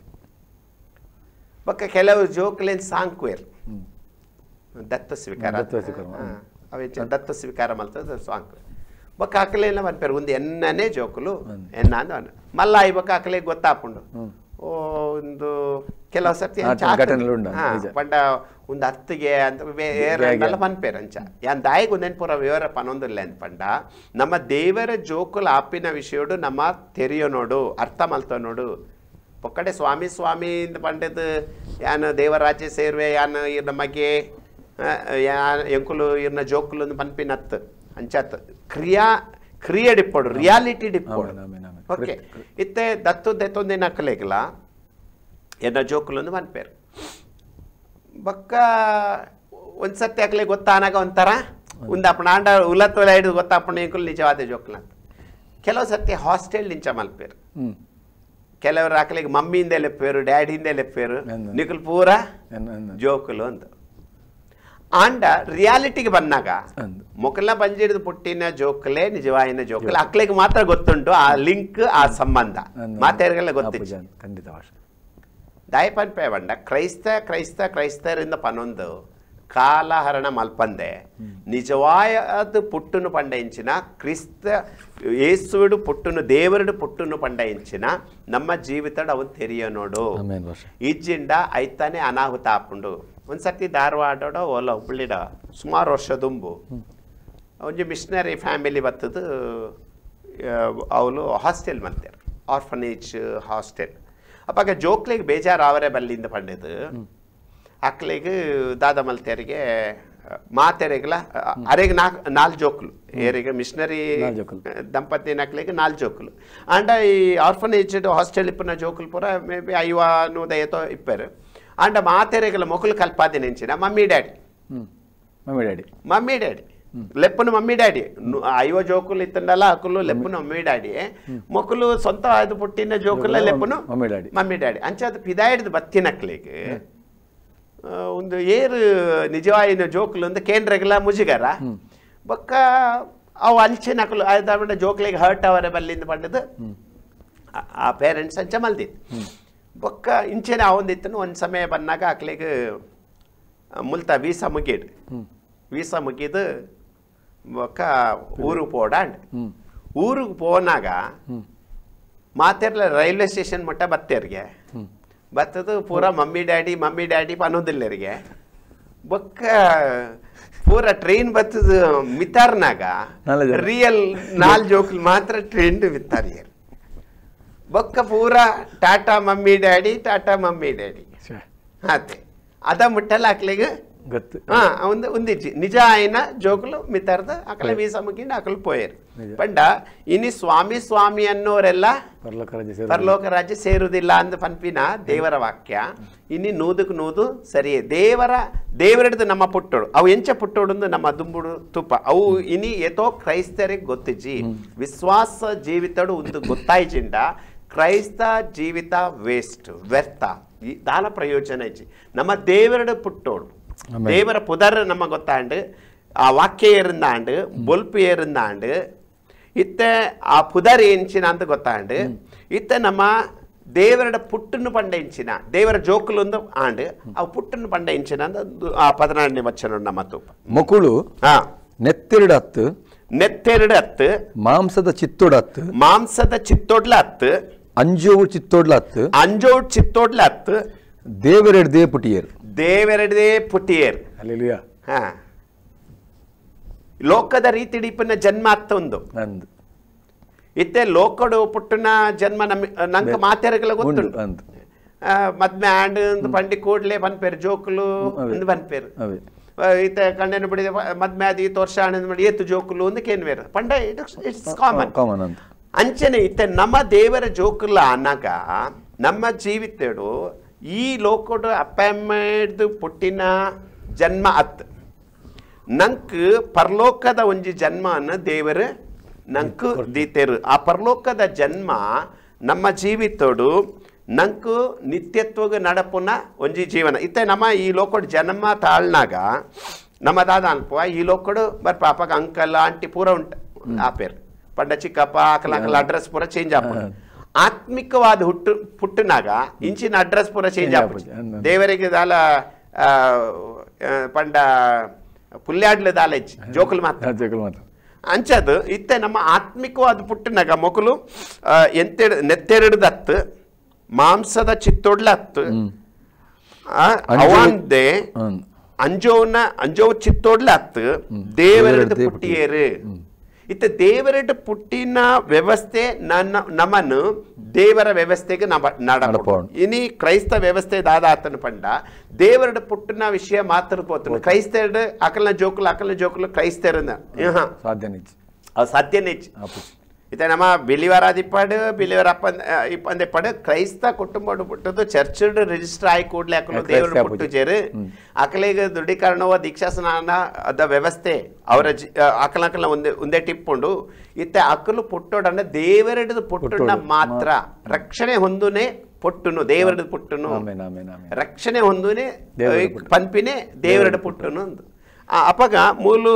S2: ಬೊಕ್ಕ ಕೆಲವು ಜೋಕ್ಲೇನ್ ಸಾಂಕ್ವೇರ್ ದತ್ತ ಸ್ವೀಕಾರ ಅವೆ ದತ್ತ ಸ್ವೀಕಾರ ಮಲ್ತದ ಸಾಂಕ್ವೇರ್ ಬೊಕ್ಕ ಅಕಲೆಲ್ಲ ಬನ್ಪೇರು ಒಂದು ಎನ್ನನೇ ಜೋಕುಲು ಎನ್ನ ಅಂದ ಮಲ್ಲ ಈ ಬೊಕ್ಕ ಅಕಲೆ ಗೊತ್ತಾಪುಂಡು ಓ ಒಂದು ಕೆಲವು ಸರ್ತಿ ಪಂಡ ಒಂದು ಹತ್ತಿಗೆ ಅಂತ ಬೇರೆ ಪನ್ಪೇರು ಅಂಚ ಯಾನ್ ದಾಯಿಗೆ ಒಂದೇನು ಪೂರ ವಿವರ ಪನೊಂದಿಲ್ಲ ಅಂತ ಪಂಡ ನಮ್ಮ ದೇವರ ಜೋಕುಲು ಆಪಿನ ವಿಷಯಡು ನಮ್ಮ ತೆರಿಯೋ ನೋಡು ಅರ್ಥ ಮಲ್ತೋ ನೋಡು ಪೊಕ್ಕಡೆ ಸ್ವಾಮಿ ಇಂದ ಪಂಡದು ಯಾನು ದೇವರಾಜ್ಯ ಸೇರ್ವೆ ಯಾನು ಇರ್ನ ಮಗೆ ಎಂಕುಲು ಇರ್ನ ಜೋಕುಲು ಪನ್ಪಿನತ್ತು ಅಂಚತ್ ಕ್ರಿಯೆ ಡಿಪ್ಪೋಡು ರಿಯಾಲಿಟಿ ಡಿಪ್ಪೋಡು ಓಕೆ ಇತ್ತೆ ದತ್ತೊಂದಿನ ಅಕ್ಕಲೇಗಲ ಎನ್ನ ಜೋಕುಲು ಪನ್ಪೇರು ಬೊಕ್ಕ ಒಂದು ಸತಿ ಹಾಕ್ಲಿ ಗೊತ್ತಾನಾಗ ಒಂಥರ ಉಂದಾಪಣ ಆಂಡ ಉಲತ್ತೊಲ ಹಿಡಿದು ಗೊತ್ತಾಪಣ ಎಂಕುಲು ನಿಜವಾದ ಜೋಕುಲ ಅಂತ ಕೆಲವು ಸತಿ ಹಾಸ್ಟೆಲ್ ನಿಂಚ ಮಲ್ಪೇರು ಕೆಲವರು ಆಕಲಿಗೆ ಮಮ್ಮಿಯಿಂದ ಲೆಪ್ಪೇರು ಡ್ಯಾಡಿಯಿಂದ ಲೆಪ್ಪೇರು ನಿಖಲ್ ಪೂರ ಜೋಕುಲು ಅಂತ ಆಂಡ ರಿಯಾಲಿಟಿಗೆ ಬಂದಾಗ ಮೊಕಲ ಬಂಜಿಡಿದು ಪುಟ್ಟಿನ ಜೋಕಲೇ ನಿಜವಾಯಿನ ಜೋಕಲೆ ಅಕ್ಲಿಗೆ ಮಾತ್ರ ಗೊತ್ತುಂಟು ಆ ಲಿಂಕ್ ಆ ಸಂಬಂಧ ಮಾತಾಡಿಗೆಲ್ಲ ಗೊತ್ತಿಲ್ಲ
S1: ಖಂಡಿತ
S2: ದಾಯಪನ್ಪೆ ಬಂಡ ಕ್ರೈಸ್ತರಿಂದ ಪನೊಂದು ಕಾಲಹರಣ ಮಲ್ಪಂದೆ ನಿಜವಾದ ಪುಟ್ಟುನು ಪಂಡయించిన ಕ್ರಿಸ್ತ ಯೇಸುವಿಡು ಪುಟ್ಟುನು ದೇವರುಡು ಪುಟ್ಟುನು ಪಂಡయించిన ನಮ್ಮ ಜೀವಿತಡು ಅವನು ತೆರಿಯ ನೋಡು ಇಜ್ಜಿಂಡ ಐತಾನೆ ಅನಾಹುತ ಆಪುಂಡು ಒಂದ್ಸತಿ ಧಾರವಾಡ ಓಲ ಹುಬ್ಳಿಡ ಸುಮಾರು ವರ್ಷ ದುಂಬು ಒಂಜಿ ಮಿಷನರಿ ಫ್ಯಾಮಿಲಿ ಬತ್ತದು ಅವಳು ಹಾಸ್ಟೆಲ್ ಮಲ್ತಾರೆ ಆರ್ಫನೇಜ್ ಹಾಸ್ಟೆಲ್ ಅಪ್ಪಾಗ ಜೋಕ್ಲಿಗೆ ಬೇಜಾರು ಅವರೇ ಬಲ್ಲಿಂದ ಪಂಡಿದ್ದು ಅಕ್ಲಿಗೆ ದಾದ ಮಲ್ತೆಯರಿಗೆ ಮಾತೆರೆಗಲ ಅರೆಗೆ ನಾಲ್ಕು ಜೋಕ್ಲು ಏರಿಗೆ ಮಿಷನರಿ ದಂಪತಿ ನಕ್ಲಿಗೆ 4 ಜೋಕ್ಲು ಅಂಡ ಈ ಆರ್ಫನೇಜ್ ಹಾಸ್ಟೆಲ್ ಇಪ್ಪನ ಜೋಕುಲು ಪೂರ ಮೇ ಬಿ 50 ದಯತೋ ಇಪ್ಪರು ಅಂಡ ಮಾತೆರೆಗಲ ಮೊಕಲು ಕಲ್ಪಾದೆ ನೆಂಚಿನ ಮಮ್ಮಿ ಡ್ಯಾಡಿ ಲೆಪ್ಪನು ಮಮ್ಮಿ ಡ್ಯಾಡಿ 50 ಜೋಕುಲು ಇತ್ತಂಡಲ್ಲ ಅಕುಲು ಲೆಪ್ಪನು ಮಮ್ಮಿ ಡ್ಯಾಡಿ ಮೊಕಲು ಸ್ವಂತ ಆಯ್ದು ಪುಟ್ಟಿನ ಜೋಕುಲ ಲೆಪ್ಪನು ಮಮ್ಮಿ ಡ್ಯಾಡಿ ಅಂಚದು ಪಿದಾಯಿಡ್ದು ಬತ್ತಿನಕ್ಲಿಗೆ ಒಂದು ಏರು ನಿಜವಾಯಿನ ಜೋಕುಲು ಒಂದು ಕೇಂದ್ರಗಲ ಮುಜುಗರ ಬೊಕ್ಕ ಅವು ಅಂಚೆ ನಕಲು ಆಯ್ದ ಜೋಕ್ಲಿಗೆ ಹರ್ಟ್ ಅವರ ಬಲ್ಲಿಂದ ಪಂಡದು ಆ ಪೇರೆಂಟ್ಸ್ ಅಂಚೆ ಮಲ್ದಿತ್ತು ಬೊಕ್ಕ ಇಂಚೆನೆ ಅವಂದಿತ್ತನು ಒಂದು ಸಮಯ ಬಂದಾಗ ಅಕ್ಲಿಗೆ ಮುಲ್ತ ವೀಸಾ ಮುಗಿದು ಬೊಕ್ಕ ಊರಿಗೆ ಪೋಡಾಂಡ್ ಊರಿಗೆ ಪೋನಾಗ ಮಾತೆರ್ಲ ರೈಲ್ವೆ ಸ್ಟೇಷನ್ ಮಟ್ಟ ಬತ್ತೇರಿಗೆ ಬತ್ತದು ಪೂರ ಮಮ್ಮಿ ಡ್ಯಾಡಿ ಪನ್ನೋದಿಲ್ಲರಿಗೆ ಬೊಕ್ಕ ಪೂರ ಟ್ರೈನ್ ಬತ್ತದು ಮಿತಾರ್ನಾಗ ರಿಯಲ್ 4 ಜೋಕ್ಲು ಮಾತ್ರ ಟ್ರೈನ್ ಮಿತಾರಿಯರ್ ಬೊಕ್ಕ ಪೂರ ಟಾಟಾ ಮಮ್ಮಿ ಡ್ಯಾಡಿ ಅದೇ ಅದ ಮುಟ್ಟಲ್ಲ ಅಕ್ಲಿಗೆ
S1: ಗೊತ್ತು
S2: ಒಂದು ಒಂದಿಜ್ಜಿ ನಿಜ ಆಯ್ನ ಜೋಕುಲು ಮಿತಾರ್ದ ಅಕಲ ವೀಸಾ ಮುಗಿಂಡ ಅಕಲು ಪೋಯರು ಪಂಡ ಇನಿ ಸ್ವಾಮಿ ಅನ್ನೋರೆಲ್ಲ ಪರಲೋಕ ರಾಜ್ಯ ಸೇರುವುದಿಲ್ಲ ಅಂದ ಪನ್ಪಿನ ದೇವರ ವಾಕ್ಯ ಇನಿ ನೂದಕ್ಕೆ ನೂದು ಸರಿಯೇ ದೇವರದ್ದು ನಮ್ಮ ಪುಟ್ಟೋಡು ಅವು ಎಂಚ ಪುಟ್ಟೋಡು ನಮ್ಮ ದುಂಬುಡು ತುಪ್ಪ ಅವು ಇನಿ ಏತೋ ಕ್ರೈಸ್ತರಿಗೆ ಗೊತ್ತಿಜ್ಜಿ ವಿಶ್ವಾಸ ಜೀವಿತಡು ಒಂದು ಗೊತ್ತಾಯ್ಜಿಂಡ ಕ್ರೈಸ್ತ ಜೀವಿತ ವೇಸ್ಟ್ ವ್ಯರ್ಥ ದಾಲ ಪ್ರಯೋಜನ ಇಜ್ಜಿ ನಮ್ಮ ದೇವರಡು ಪುಟ್ಟೋಡು ದೇವರ ಪುದರ್ ನಮ್ಮ ಗೊತ್ತಾಂಡು ಆ ವಾಕ್ಯ ಏರಿಂದಾಂಡು ಬೊಲ್ಪು ಏರಿಂದಾಂಡು ಇತ್ತ ಆ ಪುದರ್ ಎಂಚಿನ ಅಂತ ಗೊತ್ತಾಂಡು ಇತ್ತ ನಮ್ಮ ದೇವರಡ ಪುಟ್ಟನ್ನು ಪಂಡయించిన ದೇವರ ಜೋಕುಲೊಂದು ಆಂಡು ಆ ಪುಟ್ಟನ್ನು ಪಂಡయించిన ಅಂತ ಆ 14ನೇ ವಚನ ನಮ್ಮ ತೂಪ
S1: ಮಕ್ಕಳು ನೆತ್ತೆರಡು ಹತ್ತು ಮಾಂಸದ ಚಿತ್ತೋಡ್ಲ ಹತ್ತು ಅಂಜೋವು ಚಿತ್ತೋಡ್ಲ ಹತ್ತು ದೇವರೆಡ್ದೇ ಪುಟಿಯರ್
S2: ಹಲ್ಲೆಲೂಯಾ ಲೋಕದ ರೀತಿ ಡಿಪನ ಜನ್ಮ ಅತ್ತ ಒಂದು ಇತ್ತೆ ಲೋಕಡು ಪುಟ್ಟನ ಜನ್ಮ ನಂಗೆ ಮಾತೆರಗಲ ಗೊತ್ತುಂಟು ಮದ್ಮೆ ಆಂಡ್ ಪಂಡಿ ಕೂಡ್ಲೆ ಪನ್ಪೇರು ಜೋಕುಲು ಒಂದು ಪನ್ಪೇರು ಈತ ಕಣ್ಣನ್ನು ಬಿಡಿದ ಮದ್ಮೆ ಆದ 2 ವರ್ಷ ಆನಂದ ಮಾಡಿ ಏತು ಜೋಕುಲು ಒಂದು ಕೇನ್ವೇರು ಪಂಡ ಇಟ್ಸ್ ಕಾಮನ್ ಅಂಚನೆ ಇತ್ತೆ ನಮ್ಮ ದೇವರ ಜೋಕುಲ ಅನ್ನಗ ನಮ್ಮ ಜೀವಿತಡು ಈ ಲೋಕಡು ಅಪ್ಪಾಯ್ಮೆಡ್ದು ಪುಟ್ಟಿನ ಜನ್ಮ ಅತ್ತು ನಂಕ್ ಪರಲೋಕದ ಒಂಜಿ ಜನ್ಮ ಅನ್ನ ದೇವರು ನಂಕು ದೀತೆರು ಆ ಪರಲೋಕದ ಜನ್ಮ ನಮ್ಮ ಜೀವಿತೋಡು ನಂಕು ನಿತ್ಯತ್ವಗ ನಡಪುನ ಒಂಜಿ ಜೀವನ ಇತ್ತೆ ನಮ್ಮ ಈ ಲೋಕಡು ಜನ್ಮ ತಾಳ್ನಾಗ ನಮ್ಮ ದಾದ ಅನ್ಪುವ ಈ ಲೋಕಡು ಬರ್ ಪಾಪಗ ಅಂಕಲ್ ಆಂಟಿ ಪೂರ ಉಂಟು ಆ ಪೇರು ಪಂಡ ಚಿಕ್ಕಪ್ಪ ಅಕಲ ಅಡ್ರೆಸ್ ಪೂರ ಚೇಂಜ್ ಆಪ ಆತ್ಮಿಕವಾದ ಪುಟ್ಟನಾಗ ಇಂಚಿನ ಅಡ್ರೆಸ್ ಪೂರ ಚೇಂಜ್ ಆಪ ದೇವರಿಗೆ ದಾಲ ಪಂಡ ಪುಲ್ಯಾಡ್ಲ ದಾಲ ಇಚ್ಚಿ ಜೋಕುಲು ಮಾತ್ರ ಅಂಚದು ಇತ್ತೆ ನಮ್ಮ ಆತ್ಮಿಕವಾದ ಪುಟ್ಟನಾಗ ಮೊಕಲು ನೆತ್ತೆರಡು ಹತ್ತು ಮಾಂಸದ ಚಿತ್ತೋಡ್ಲ ಹತ್ತು ಅವಂದೆ ಅಂಜೋವು ಚಿತ್ತೋಡ್ಲ ಹತ್ತು ದೇವರದ್ದು ಪುಟ್ಟಿಯರು ಇತ್ತ ದೇವರಡು ಪುಟ್ಟಿನ ವ್ಯವಸ್ಥೆ ನಮ್ಮನ್ನು ದೇವರ ವ್ಯವಸ್ಥೆಗೆ ನಡಪೋಣ ಇನಿ ಕ್ರೈಸ್ತ ವ್ಯವಸ್ಥೆ ದಾದಾತನ ಪಂಡ ದೇವರಡು ಪುಟ್ಟಿನ ವಿಷಯ ಮಾತಾಡ್ಕೋತ ಕ್ರೈಸ್ತರಡು ಅಕಲ್ನ ಜೋಕುಲು ಕ್ರೈಸ್ತರನ್ನ ಸಾಧ್ಯನೇ ಇತ್ತೆ ನಮ್ಮ ಬಿಲಿವರಾದಿಪ್ಪಾಡು ಬಿಲಿವರ್ ಇಪ್ಪಂದೆಪ್ಪಾಡು ಕ್ರೈಸ್ತ ಕುಟುಂಬ ಪುಟ್ಟದು ಚರ್ಚ್ ರಿಜಿಸ್ಟರ್ ಆಗಿ ಕೂಡಲೇ ಅಕ್ಕಲು ದೇವರು ಪುಟ್ಟು ಸೇರು ಅಕಲಿಗೆ ದೃಢೀಕರಣವ ದೀಕ್ಷಾ ಸ್ನಾನ ಅದ ವ್ಯವಸ್ಥೆ ಅವರ ಅಕಲಕಲ ಒಂದೇ ಟಿಪ್ಪುಂಡು ಇತ್ತೆ ಅಕ್ಕಲು ಪುಟ್ಟೋಡಂಡ ದೇವರೆಡದು ಪುಟ್ಟುಂಡ ಮಾತ್ರ ರಕ್ಷಣೆ ಹೊಂದುನೆ ಪುಟ್ಟುನು ದೇವರಡು ಪುಟ್ಟುನು ರಕ್ಷಣೆ ಹೊಂದುನೆ ಪಂಪಿನೇ ದೇವರಡು ಪುಟ್ಟುನು ಅಪಗ ಮೂಲು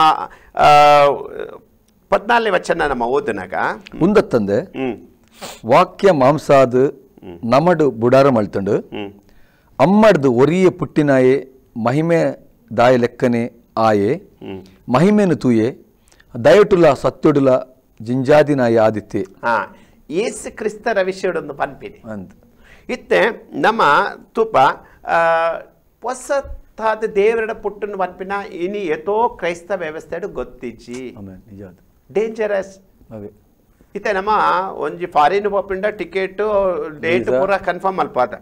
S2: 14 ವಚನ ನಮ್ಮ ಓದಿನಾಗ
S1: ಮುಂದತ್ತಂದೆ ವಾಕ್ಯ ಮಾಂಸಾದು ನಮಡು ಬುಡಾರ ಮಳ್ತಂಡು ಅಮ್ಮಡ್ದು ಒರಿಯ ಪುಟ್ಟಿನಾಯೆ ಮಹಿಮೆ ದಾಯ ಲೆಕ್ಕನೆ ಆಯೆ ಮಹಿಮೆನು ತೂಯೆ ದಯಟುಲ ಸತ್ಯಡುಲ ಜಿಂಜಾದಿನಾಯ ಆದಿತ್ಯ
S2: ಯೇಸು ಕ್ರಿಸ್ತರ ವಿಷಯಡೊಂದು ಪನ್ಪಿನಿ ಅಂತ ಇತ್ತೆ ನಮ್ಮ ತುಪ ಹೊಸತಾದ ದೇವರಡ ಪುಟ್ಟನ್ನು ಪನ್ಪಿನ ಇನಿ ಎತೋ ಕ್ರೈಸ್ತ ವ್ಯವಸ್ಥೆ ಗೊತ್ತಿಜ್ಜಿ ಡೇಂಜರಸ್ ಇತ್ತೆ ನಮ್ಮ ಒಂಜಿ ಫಾರಿನ್ ಪೋಪಿಂಡ ಟಿಕೆಟ್ ಡೇಟ್ ಪೂರ ಕನ್ಫರ್ಮ್ ಅಲ್ಪಾದ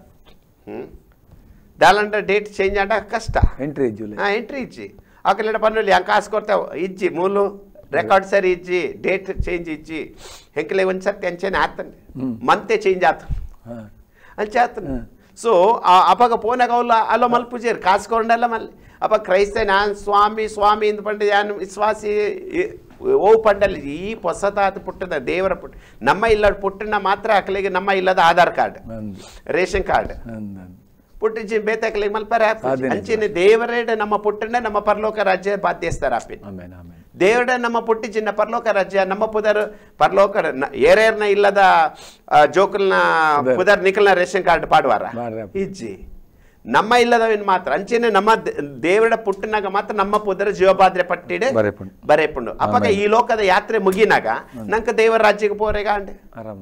S2: ದಾಲಂಡ ಡೇಟ್ ಚೇಂಜ್ ಆಡ ಕಷ್ಟ ಎಂಟ್ರಿ ಇಜ್ಜಿ ಆಕಲೆಡ ಪನ್ನುಲಿ ಅಂಕ ಕಾಸು ಕೊಡ್ತಾವ ಇಜ್ಜಿ ಮೂಲು ರೆಕಾರ್ಡ್ ಸರಿ ಇಜ್ಜಿ ಡೇಟ್ ಚೇಂಜ್ ಇಜ್ಜಿ ಹೆಂಕಲೆ ಒಂದು ಸರ್ತಿ ಅಂಚೆನೆ ಆತಂಡೆ ಮಂತೆ ಚೇಂಜ್ ಆತ ಅಂಚೆ ಆತನ ಸೊ ಅವಾಗ ಪೋನಾಗ ಅವಲ್ಲ ಅಲ್ಲ ಮಲ್ಪುಜೇರು ಕಾಸ್ಕೊಂಡೆಲ್ಲ ಮಲ್ಲಿ ಅಪ್ಪ ಕ್ರೈಸ್ತ ನಾನು ಸ್ವಾಮಿ ಇಂದ ಪಂಡ ಯಾನು ವಿಶ್ವಾಸಿ ಓ ಪಂಡಲ್ಲಿ ಈ ಹೊಸತಾದ ಪುಟ್ಟದ ದೇವರ ಪುಟ್ಟ ನಮ್ಮ ಇಲ್ಲದ ಪುಟ್ಟನ ಮಾತ್ರ ಅಕಲಿಗೆ ನಮ್ಮ ಇಲ್ಲದ ಆಧಾರ್ ಕಾರ್ಡ್ ರೇಷನ್ ಕಾರ್ಡ್ ಪುಟ್ಟಿಜಿ ಬೇತಕಲಿಗೆ ಮಲ್ಪರ ಅಂಚಿನ ದೇವರೇಡ ನಮ್ಮ ಪುಟ್ಟನ ನಮ್ಮ ಪರಲೋಕ ರಾಜ್ಯ ಬಾಧ್ಯಸ್ತಾರ ದೇವರ ನಮ್ಮ ಪುಟ್ಟಿಜಿನ ಪರಲೋಕ ರಾಜ್ಯ ನಮ್ಮ ಪುದರ್ ಪರಲೋಕ ಏರೇರ್ನ ಇಲ್ಲದ ಜೋಕಲ್ನ ಪುದರ್ ನಿಕಲ್ನ ರೇಷನ್ ಕಾರ್ಡ್ ಪಾಡುವಾರ ಇಜ್ಜಿ ನಮ್ಮ ಇಲ್ಲದವಿನ ಮಾತ್ರ ಅಂಚೆನೆ ನಮ್ಮ ದೇವರ ಪುಟ್ಟನಾಗ ಮಾತ್ರ ನಮ್ಮ ಪುದರ ಜೀವಬಾದ್ರೆ ಪಟ್ಟಿಡೆ ಬರೇಪುಂಡು ಅಪ್ಪಾಗ ಈ ಲೋಕದ ಯಾತ್ರೆ ಮುಗಿನಾಗ ನಂಕ ದೇವರ ರಾಜ್ಯಕ್ಕೆ ಪೋರೆಗ ಅಂಡೆ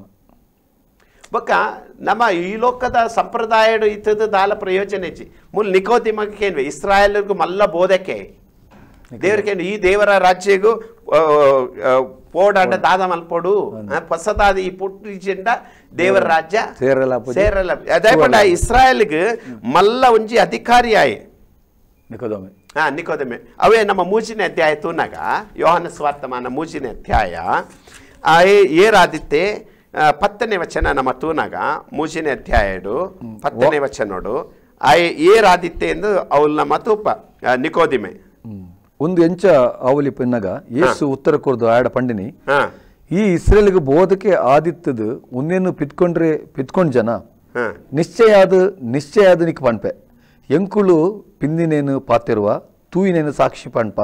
S2: ಬೊಕ್ಕ ನಮ್ಮ ಈ ಲೋಕದ ಸಂಪ್ರದಾಯ ಇತ್ತದ ದಾಲ ಪ್ರಯೋಜನ ಇಜ್ಜಿ ಮುಲ್ ನಿಕೋದಿಮಗೇನ್ವೆ ಇಸ್ರಾಯೇಲ್ಗೂ ಮಲ್ಲ ಬೋಧಕ್ಕೆ ದೇವರಿಗೆ ಈ ದೇವರ ರಾಜ್ಯಗೂ ಪೋಡಾಡ ದಾದ ಮಲ್ಪೋಡು ಹೊಸದಾದ ಈ ಪುಟ್ಟಿಜಿಂದ ದೇವರ ರಾಜ್ಯ ಸೇರಲ್ಲ ಅದೇ ಪಂಡ ಇಸ್ರಾಯೇಲ್ಗೆ ಮಲ್ಲ ಒಂಜಿ ಅಧಿಕಾರಿ ಆಯೆ ನಿಕೋದಮೆ ಅವೇ ನಮ್ಮ ಮೂಜಿನ ಅಧ್ಯಾಯ ತೂನಾಗ ಯೋಹಾನ ಸ್ವಾರ್ಥಮಾನ ಮೂಜಿನ ಅಧ್ಯಾಯ ಏರಾದಿತ್ತೆ 10ನೇ ವಚನ ನಮ್ಮ ತೂನಾಗ ಮೂಜಿನ ಅಧ್ಯಾಯಡು 10ನೇ ವಚನೋಡು ಏರಾದಿತ್ತೆ ಎಂದು ಅವಳ ನಮ್ಮ ತೂಪ ನಿಕೋದಿಮೆ
S1: ಒಂದು ಎಂಚ ಅವಲಿ ಪಿನ್ನಗ ಯೇಸು ಉತ್ತರ ಕೊರ್ದು ಆಡ ಪಂಡಿನಿ ಈ ಇಸ್ರೇಲ್ಗೆ ಬೋಧಕ್ಕೆ ಆದಿತ್ತದು ಉನ್ನೇನು ಪಿತ್ಕೊಂಡ್ ಜನ ನಿಶ್ಚಯಾದ ನಿಕ್ ಪನ್ಪೆ ಎಂಕುಳು ಪಿಂದಿನೇನು ಪಾತಿರುವ ತೂಯಿನೇನು ಸಾಕ್ಷಿ ಪನ್ಪ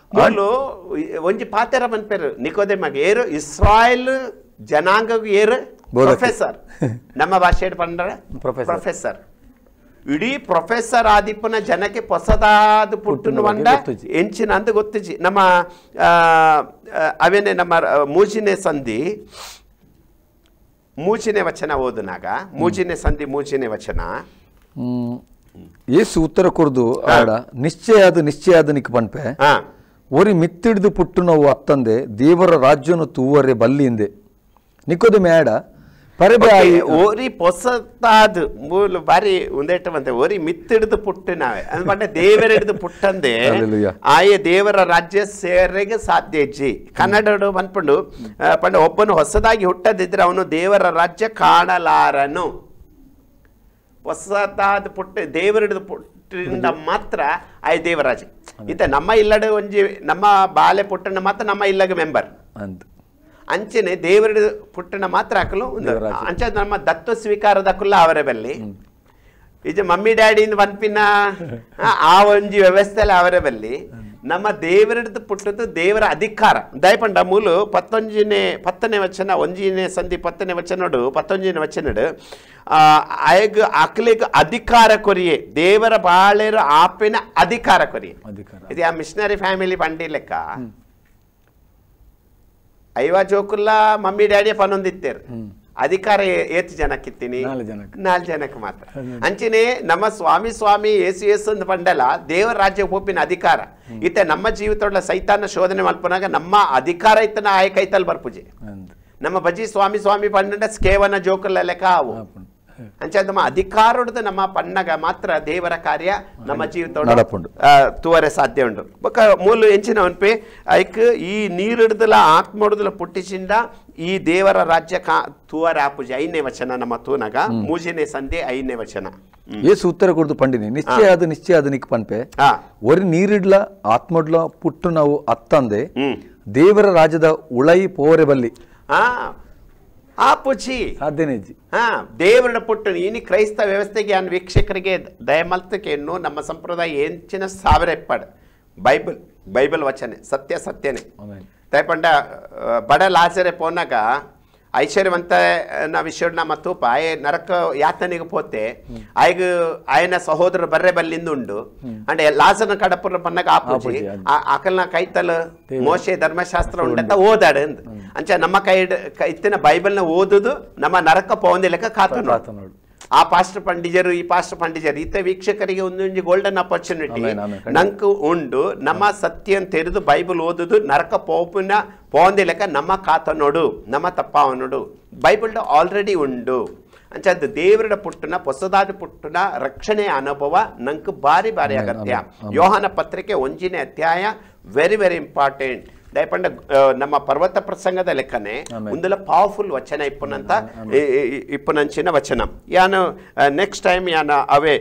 S2: ಒಂಜಿ ಪಾತೆರ ಪನ್ಪೆರು ನಿಕೋದೆಮಗೆ ಏರು ಇಸ್ರಾಯೇಲ್ ಜನಾಂಗ ಏರು ಪ್ರೊಫೆಸರ್ ನಮ್ಮ ಭಾಷೆ ಪಂಡ್ರ ಪ್ರೊಫೆಸರ್ ಇಡೀ ಪ್ರೊಫೆಸರ್ ಆದಿಪ್ಪನ ಜನಕ್ಕೆ ಹೊಸದಾದ ಪುಟ್ಟನು ಬಂಡ ಎಂಚಿನ ಅಂತ ಗೊತ್ತಿಜಿ ನಮ್ಮ ಅವೇನೆ ನಮ್ಮ ಮೂಜಿನೇ ವಚನ ಓದುನಾಗ ಮೂಜಿನೇ ಸಂಧಿ ಮೂಜಿನೇ ವಚನ
S1: ಯೇಸು ಉತ್ತರ ಕೊರ್ದು ಆಡ ನಿಶ್ಚಯಾದ ನಿಕ್ ಪನ್ಪೆ ಒರಿ ಮಿತ್ತಿಡ್ದು ಪುಟ್ಟು ನಾವು ಅತ್ತಂದೆ ದೇವರ ರಾಜ್ಯನು ತೂವರೆ ಬಲ್ಲಿಂದೆ ನಿಕೋದು ಮೇಡ
S2: ಓರಿ ಹೊಸತಾದ ಮೂಲ ಬಾರಿ ಉಂದೇಟ ಬಂತೆ ಓರಿ ಮಿತ್ತಿಡ್ದು ಪುಟ್ಟು ನಾವೇ ಅಂದ್ರೆ ದೇವರ ಹಿಡಿದು ಪುಟ್ಟಂದೆ ಆಯೆ ದೇವರ ರಾಜ್ಯ ಸೇರೆಗೆ ಸಾಧ್ಯ ಇಜ್ಜಿ ಕನ್ನಡ ಬಂದ್ಪಂಡು ಪಂಡ ಒಬ್ಬನು ಹೊಸದಾಗಿ ಹುಟ್ಟದಿದ್ರೆ ಅವನು ದೇವರ ರಾಜ್ಯ ಕಾಣಲಾರನು ಹೊಸತಾದ ಪುಟ್ಟ ದೇವರ ಹಿಡಿದು ಪುಟ್ಟಿನಿಂದ ಮಾತ್ರ ಆಯೆ ದೇವರಾಜ್ಯ ಇತ್ತ ನಮ್ಮ ಇಲ್ಲಡ ಒಂಜಿ ನಮ್ಮ ಬಾಲೆ ಪುಟ್ಟನ ಮಾತ್ರ ನಮ್ಮ ಇಲ್ಲಗ ಮೆಂಬರ್ ಅಂತ ಅಂಚೆನೆ ದೇವರ ಪುಟ್ಟನ ಮಾತ್ರ ಹಾಕಲು ಅಂಚ ನಮ್ಮ ದತ್ತು ಸ್ವೀಕಾರದ ಕುಲ್ಲ ಅವರ ಬಲ್ಲಿ ಇಜ ಮಮ್ಮಿ ಡ್ಯಾಡಿಯಿಂದ ಪನ್ಪಿನ ಆ ಒಂಜಿ ವ್ಯವಸ್ಥೆಯಲ್ಲಿ ಅವರ ಬಲ್ಲಿ ನಮ್ಮ ದೇವರದ್ದು ಪುಟ್ಟದ್ದು ದೇವರ ಅಧಿಕಾರ ದಯಪಂಡ ಮೂಲು 10ನೇ ವಚನ ಒಂಜಿನೇ ಸಂಧಿ 10ನೇ ವಚನಡು 11ನೇ ವಚನಡು ಆಯಗ ಅಕ್ಲಿಗೆ ಅಧಿಕಾರ ಕೊರಿಯೆ ದೇವರ ಬಾಳೆರ ಆಪಿನ ಅಧಿಕಾರ ಕೊರಿಯೆ ಇದು ಆ ಮಿಷನರಿ ಫ್ಯಾಮಿಲಿ ಪಂಡಿ ಲೆಕ್ಕ ಐವ ಜೋಕುಲ್ಲ ಮಮ್ಮಿ ಡ್ಯಾಡಿ ಪನ್ನೊಂದಿತ್ತೇರು ಅಧಿಕಾರ ಏತ್ ಜನಕ್ಕಿತ್ತೀನಿ 4 ಜನಕ್ಕೆ ಮಾತ್ರ ಅಂಚಿನೇ ನಮ್ಮ ಸ್ವಾಮಿ ಏಸು ಅಂತ ಪಂಡಲ್ಲ ದೇವರ ರಾಜ್ಯ ಹೋಪಿನ ಅಧಿಕಾರ ಇತ್ತೆ ನಮ್ಮ ಜೀವಿತೊಳ್ಳ ಸೈತಾನ ಶೋಧನೆ ಮಲ್ಪನಾಗ ನಮ್ಮ ಅಧಿಕಾರ ಇತ್ತನ ಆಯ ಕೈತಲ್ ಬರ್ಪುಜೆ ನಮ್ಮ ಬಜ್ಜಿ ಸ್ವಾಮಿ ಪಂಡ ಕೇವನ ಜೋಕುಲ್ಲ ಲೆಕ್ಕ ಅವು ಅಂಚೆ ನಮ್ಮ ಅಧಿಕಾರದ ನಮ್ಮ ಪನ್ನಗ ಮಾತ್ರ ದೇವರ ಕಾರ್ಯ ನಮ್ಮ ಜೀವಿತ ತೂವರೆ ಸಾಧ್ಯ ಉಂಟು ಬೊಕ್ಕ ಮೂಲ ಎಂಚಿನ ಅನ್ಪೆ ಐಕ್ ಈ ನೀರಿಡ್ದಲ ಆತ್ಮಡ್ದಲ ಪುಟ್ಟಿಸಿಂದ ಈ ದೇವರ ರಾಜ್ಯ ತೂವರೆ ಆಪುಜಿ 5ನೇ ವಚನ ನಮ್ಮ ತೂನಗ 3ನೇ ಸಂಧಿ 5ನೇ ವಚನ
S1: ಏಸು ಉತ್ತರ ಕೊಡ್ದು ಪಂಡಿನಿ ನಿಶ್ಚಯ ಅದು ನಿಕ್ ಪನ್ಪೆ ಒರಿ ನೀರಿಡ್ಲ ಆತ್ಮಡ್ಲ ಪುಟ್ಟು ನಾವು ಅತ್ತಂದೆ ದೇವರ ರಾಜ್ಯದ ಉಳೈ ಪೋರೆ ಬಲ್ಲಿ
S2: ಆಪುಜಿ
S1: ಸಾಧ್ಯನೇಜಿ
S2: ದೇವರ ಪುಟ್ಟು ಇನಿ ಕ್ರೈಸ್ತ ವ್ಯವಸ್ಥೆಗೆ ಅನ್ ವೀಕ್ಷಕರಿಗೆ ದಯಮಲ್ತಕೆಯನ್ನು ನಮ್ಮ ಸಂಪ್ರದಾಯ ಎಂಚಿನ ಸಾವಿರ ಎಪ್ಪಡ್ ಬೈಬಲ್ ವಚನೆ ಸತ್ಯನೇ ತೈಪಂಡ ಬಡ ಲಾಜರೆ ಪೋನಾಗ ಐಶ್ವರ್ಯವಂತ ವಿಷಯ ಮತ್ತು ಆಯ ನರಕ ಯಾತನೆಗೆ ಪೋತೆ ఆయన సహోదరు బర్రె బల్లిందుండు అంటే లాజర్ನ కడపుర పన్నగ ఆపుజి అకల్న కైతల మోషే ధర్మశాస్ತ್ರ ఉండట ఓదాడు అంచ ನಮ್ಮ ಇತ್ತಿನ ಬೈಬಲ್ನ ಓದುದು ನಮ್ಮ ನರಕ ಪೋಂದಿಲಕ ಕಾತನೋಡು ಆ ಪಾಸ್ಟರ್ ಪಂಡಿಜರು ಈ ಪಾಸ್ಟರ್ ಪಂಡಿಜರು ಇತ್ತ ವೀಕ್ಷಕರಿಗೆ ಒಂದು ಗೋಲ್ಡನ್ ಆಪರ್ಚುನಿಟಿ ನಂಕು ಉಂಡು ನಮ್ಮ ಸತ್ಯನ್ ತೆರೆದು ಬೈಬಲ್ ಓದುದು ನರಕ ಪೋಪುನ ಪೋಂದಿಲಕ ನಮ್ಮ ಕಾತನೋಡು ನಮ್ಮ ತಪ್ಪಾವನೋಡು ಬೈಬಲ್ ಆಲ್ರೆಡಿ ಉಂಡು ಅಂಚ ಅದು ದೇವರ ಪುಟ್ಟನ ಹೊಸದಾದ ಪುಟ್ಟನ ರಕ್ಷಣೆ ಅನುಭವ ನಂಗೆ ಭಾರಿ ಅಗತ್ಯ ಯೋಹಾನ ಪತ್ರಿಕೆ 1ನೇ ಅಧ್ಯಾಯ ವೆರಿ ವೆರಿ ಇಂಪಾರ್ಟೆಂಟ್ ದಯಪಂಡ ನಮ್ಮ ಪರ್ವತ ಪ್ರಸಂಗದ ಲೆಕ್ಕನೆ ಒಂದೆಲ್ಲ ಪವರ್ಫುಲ್ ವಚನ ಇಪ್ಪನಂಚಿನ ವಚನ ಯಾನು ನೆಕ್ಸ್ಟ್ ಟೈಮ್ ಯಾನ ಅವೇ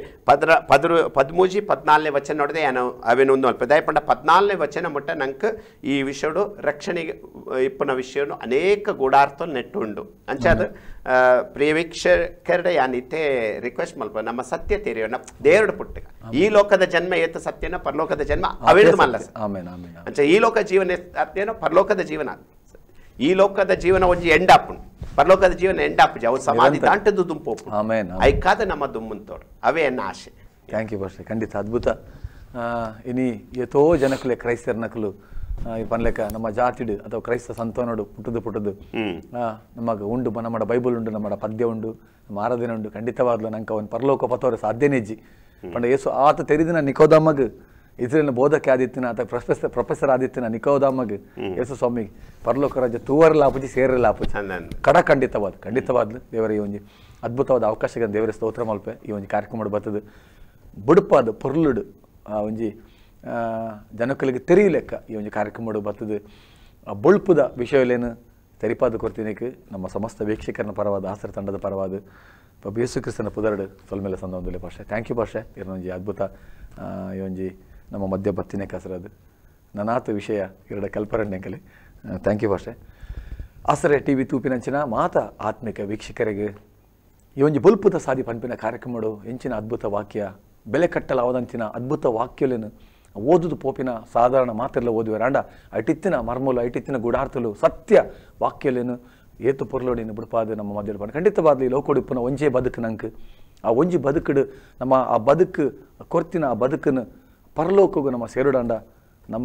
S2: 13-14 ವಚನ ನೋಡಿದೆ ಯಾನು ಅವೇನು ಒಂದು ಅಲ್ಪ ದಯಪಂಡ 14ನೇ ವಚನ ಮುಟ್ಟ ನಂಗೆ ಈ ವಿಷಯಡು ರಕ್ಷಣೆಗೆ ಇಪ್ಪನ ವಿಷಯನು ಅನೇಕ ಗೂಢಾರ್ಥలు ನೆಟ್ಟುಂಡು ಅಂಚ ಅದು ಪ್ರಿಯ ವೀಕ್ಷಕರಡೆ ಯಾನಿತ್ತೆ ರಿಕ್ವೆಸ್ಟ್ ಮಲ್ಪ ನಮ್ಮ ಸತ್ಯ ತೆರೆಯೋಣ ದೇವರ ಪುಟ್ಟಗ ಈ ಲೋಕದ ಜನ್ಮ ಏತ ಸತ್ಯನ ಪರಲೋಕದ ಜನ್ಮ ಅವೇನು ಮಲ್ಲ ಅಂಚ ಈ ಲೋಕ ಜೀವನ ಸತ್ಯನೋ ಪರಲೋಕದ ಜೀವನ ಈ ಲೋಕದ ಜೀವನ ಒಂಜಿ ಎಂಡಾಪುಂಡು ಪರಲೋಕದ ಜೀವನ ಎಂಡಾಪುಜಿ ಅವು ಸಮಾಧಿ ದಾಂಟದ್ದು ದುಂಪೋಪು ಐಕಾದ ನಮ್ಮ ದುಮ್ಮಂತೋಡು ಅವೇ ಎನ್ನ ಆಶೆ
S1: ಥ್ಯಾಂಕ್ ಯು ಭಾಷೆ ಖಂಡಿತ ಅದ್ಭುತ ಇನಿ ಎಷ್ಟೋ ಜನಕಲೆ ಕ್ರೈಸ್ತರ್ನಕಲು ಈ ಪನ್ಲೆಕ್ಕ ನಮ್ಮ ಜಾತಿಡು ಅಥವಾ ಕ್ರೈಸ್ತ ಸಂತೋನೋಡು ಪುಟ್ಟದು ನಮಗೆ ಉಂಡು ನಮ್ಮ ಬೈಬಲ್ ಉಂಡು ನಮ್ಮ ಪದ್ಯ ಉಂಡು ನಮ್ಮ ಆರಾಧನೆ ಉಂಡು ಖಂಡಿತವಾಗ್ಲು ನಂಗೆ ಅವನು ಪರಲೋಕ ಪತೋರೆ ಸಾಧ್ಯನೇಜ್ಜಿ ಪಂಡ ಏಸು ಆತ ತೆರಿದಿನ ನಿಕೋದಾಮಗ್ ಇಸ್ರೇಲ್ನ ಬೋಧಕ್ಕೆ ಆದಿತ್ಯನ ಅಥವಾ ಪ್ರೊಫೆಸರ್ ಆದಿತ್ಯನ ನಿಕೋದಾಮಗ್ ಯೇಸು ಸ್ವಾಮಿಗೆ ಪರಲೋಕ ರಾಜ್ಯ ತೂವರಲ್ಲ ಆಪುಜಿ ಸೇರಲ್ಲ ಆಪುಜಿ ಖಂಡಿತವಾದ್ಲು ದೇವರ ಈ ಒಂಜಿ ಅದ್ಭುತವಾದ ಅವಕಾಶಗಳ ದೇವರ ಸ್ತೋತ್ರ ಮಲ್ಪೆ ಈ ಒಂಜಿ ಕಾರ್ಯಕ್ರಮ ಬರ್ತದೆ ಬುಡುಪಾದ ಪೊರ್ಲುಡು ಒಂಜಿ ಜನಕಲಿಗೆ ತೆರೀಲೆಕ್ಕ ಈ ಒಂದು ಕಾರ್ಯಕ್ರಮ ಬರ್ತದೆ ಬೊಳ್ಪುದ ವಿಷಯಲೇನು ತೆರಿಪಾದ ಕೊರ್ತಿನಕ್ಕೆ ನಮ್ಮ ಸಮಸ್ತ ವೀಕ್ಷಕರನ ಪರವಾದ ಆಸರ ತಂಡದ ಪರವಾದ ಯೇಸು ಕ್ರಿಸ್ತನ ಪುದರಡು ಸೊಲ್ಮೇಲೆ ಸಂದೊಂದುಲೆ ಭಾಷೆ ಥ್ಯಾಂಕ್ ಯು ಭಾಷೆ ಇರೊಂಜಿ ಅದ್ಭುತ ಈ ಒಂಜಿ ನಮ್ಮ ಮಧ್ಯ ಬತ್ತಿನ ಕಸರದು ನನಾತು ವಿಷಯ ಎರಡ ಕಲ್ಪರಂಡೆಂಕಲಿ ಥ್ಯಾಂಕ್ ಯು ಭಾಷೆ ಆಸರೆ TV ತೂಪಿನಂಚಿನ ಮಾತ ಆತ್ಮಿಕ ವೀಕ್ಷಕರಿಗೆ ಈ ಒಂಜಿ ಬೊಲ್ಪುದ ಸಾದಿ ಪಂಪಿನ ಕಾರ್ಯಕ್ರಮಡು ಎಂಚಿನ ಅದ್ಭುತ ವಾಕ್ಯ ಬೆಲೆ ಕಟ್ಟಲಾವದಂಚಿನ ಅದ್ಭುತ ವಾಕ್ಯಲೇನು ಓದುದು ಪೋಪಿನ ಸಾಧಾರಣ ಮಾತೆಲ್ಲ ಓದುವರಾಂಡ ಐಟಿತ್ತಿನ ಮರ್ಮೂಲ ಐಟಿತ್ತಿನ ಗುಡಾರ್ಥಲು ಸತ್ಯ ವಾಕ್ಯಲೇನು ಏತು ಪೊರ್ಲೋಡಿನ ಬಿಡ್ಪಾದ ನಮ್ಮ ಮಧ್ಯ ಬಂದು ಖಂಡಿತವಾದ ಈ ಲೋಕೋಡಿಪ್ಪನ ಒಂಜೇ ಬದುಕು ನಂಗೆ ಆ ಒಂಜಿ ಬದುಕುಡು ನಮ್ಮ ಆ ಬದುಕು ಕೊರ್ತಿನ ಆ ಬದುಕನ್ನು ಪರಲೋಕಗೂ ನಮ್ಮ ಸೇರುಡಾಂಡ ನಮ್ಮ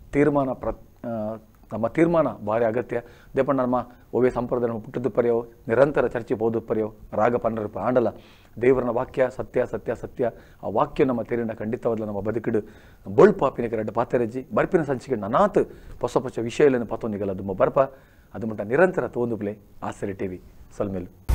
S1: ತೀರ್ಮಾನ ಭಾರಿ ಅಗತ್ಯ ದೇಪಣ್ಣ ನಮ್ಮ ಒವ್ವೆ ಸಂಪ್ರದಾಯ ನಮ್ಮ ಪುಟ್ಟದ್ದು ಪರ್ಯವು ನಿರಂತರ ಚರ್ಚೆ ಬೋದು ಪರ್ಯವು ರಾಗ ಪನ್ನರಪ್ಪ ಆಂಡಲ್ಲ ದೇವರನ ವಾಕ್ಯ ಸತ್ಯ ಆ ವಾಕ್ಯ ನಮ್ಮ ತೇರಿನ ಖಂಡಿತವಾದ ನಮ್ಮ ಬದುಕಿಡು ಬೊಳ್ಪಾಪಿನ ಎರಡು ಪಾತ್ರೆಜ್ಜಿ ಬರ್ಪಿನ ಸಂಚಿಕೆ ನನಾತ್ ಹೊಸ ವಿಷಯಗಳನ್ನು ಪತ್ತೊಂದಿಗಲ್ಲ ದುಮ್ಮ ಬರ್ಪ ಅದು ಮುಟ್ಟ ನಿರಂತರ ತೋಂದು ಪ್ಲೇ ಆಸರೆ TV ಸೊಲ್ಮೇಲು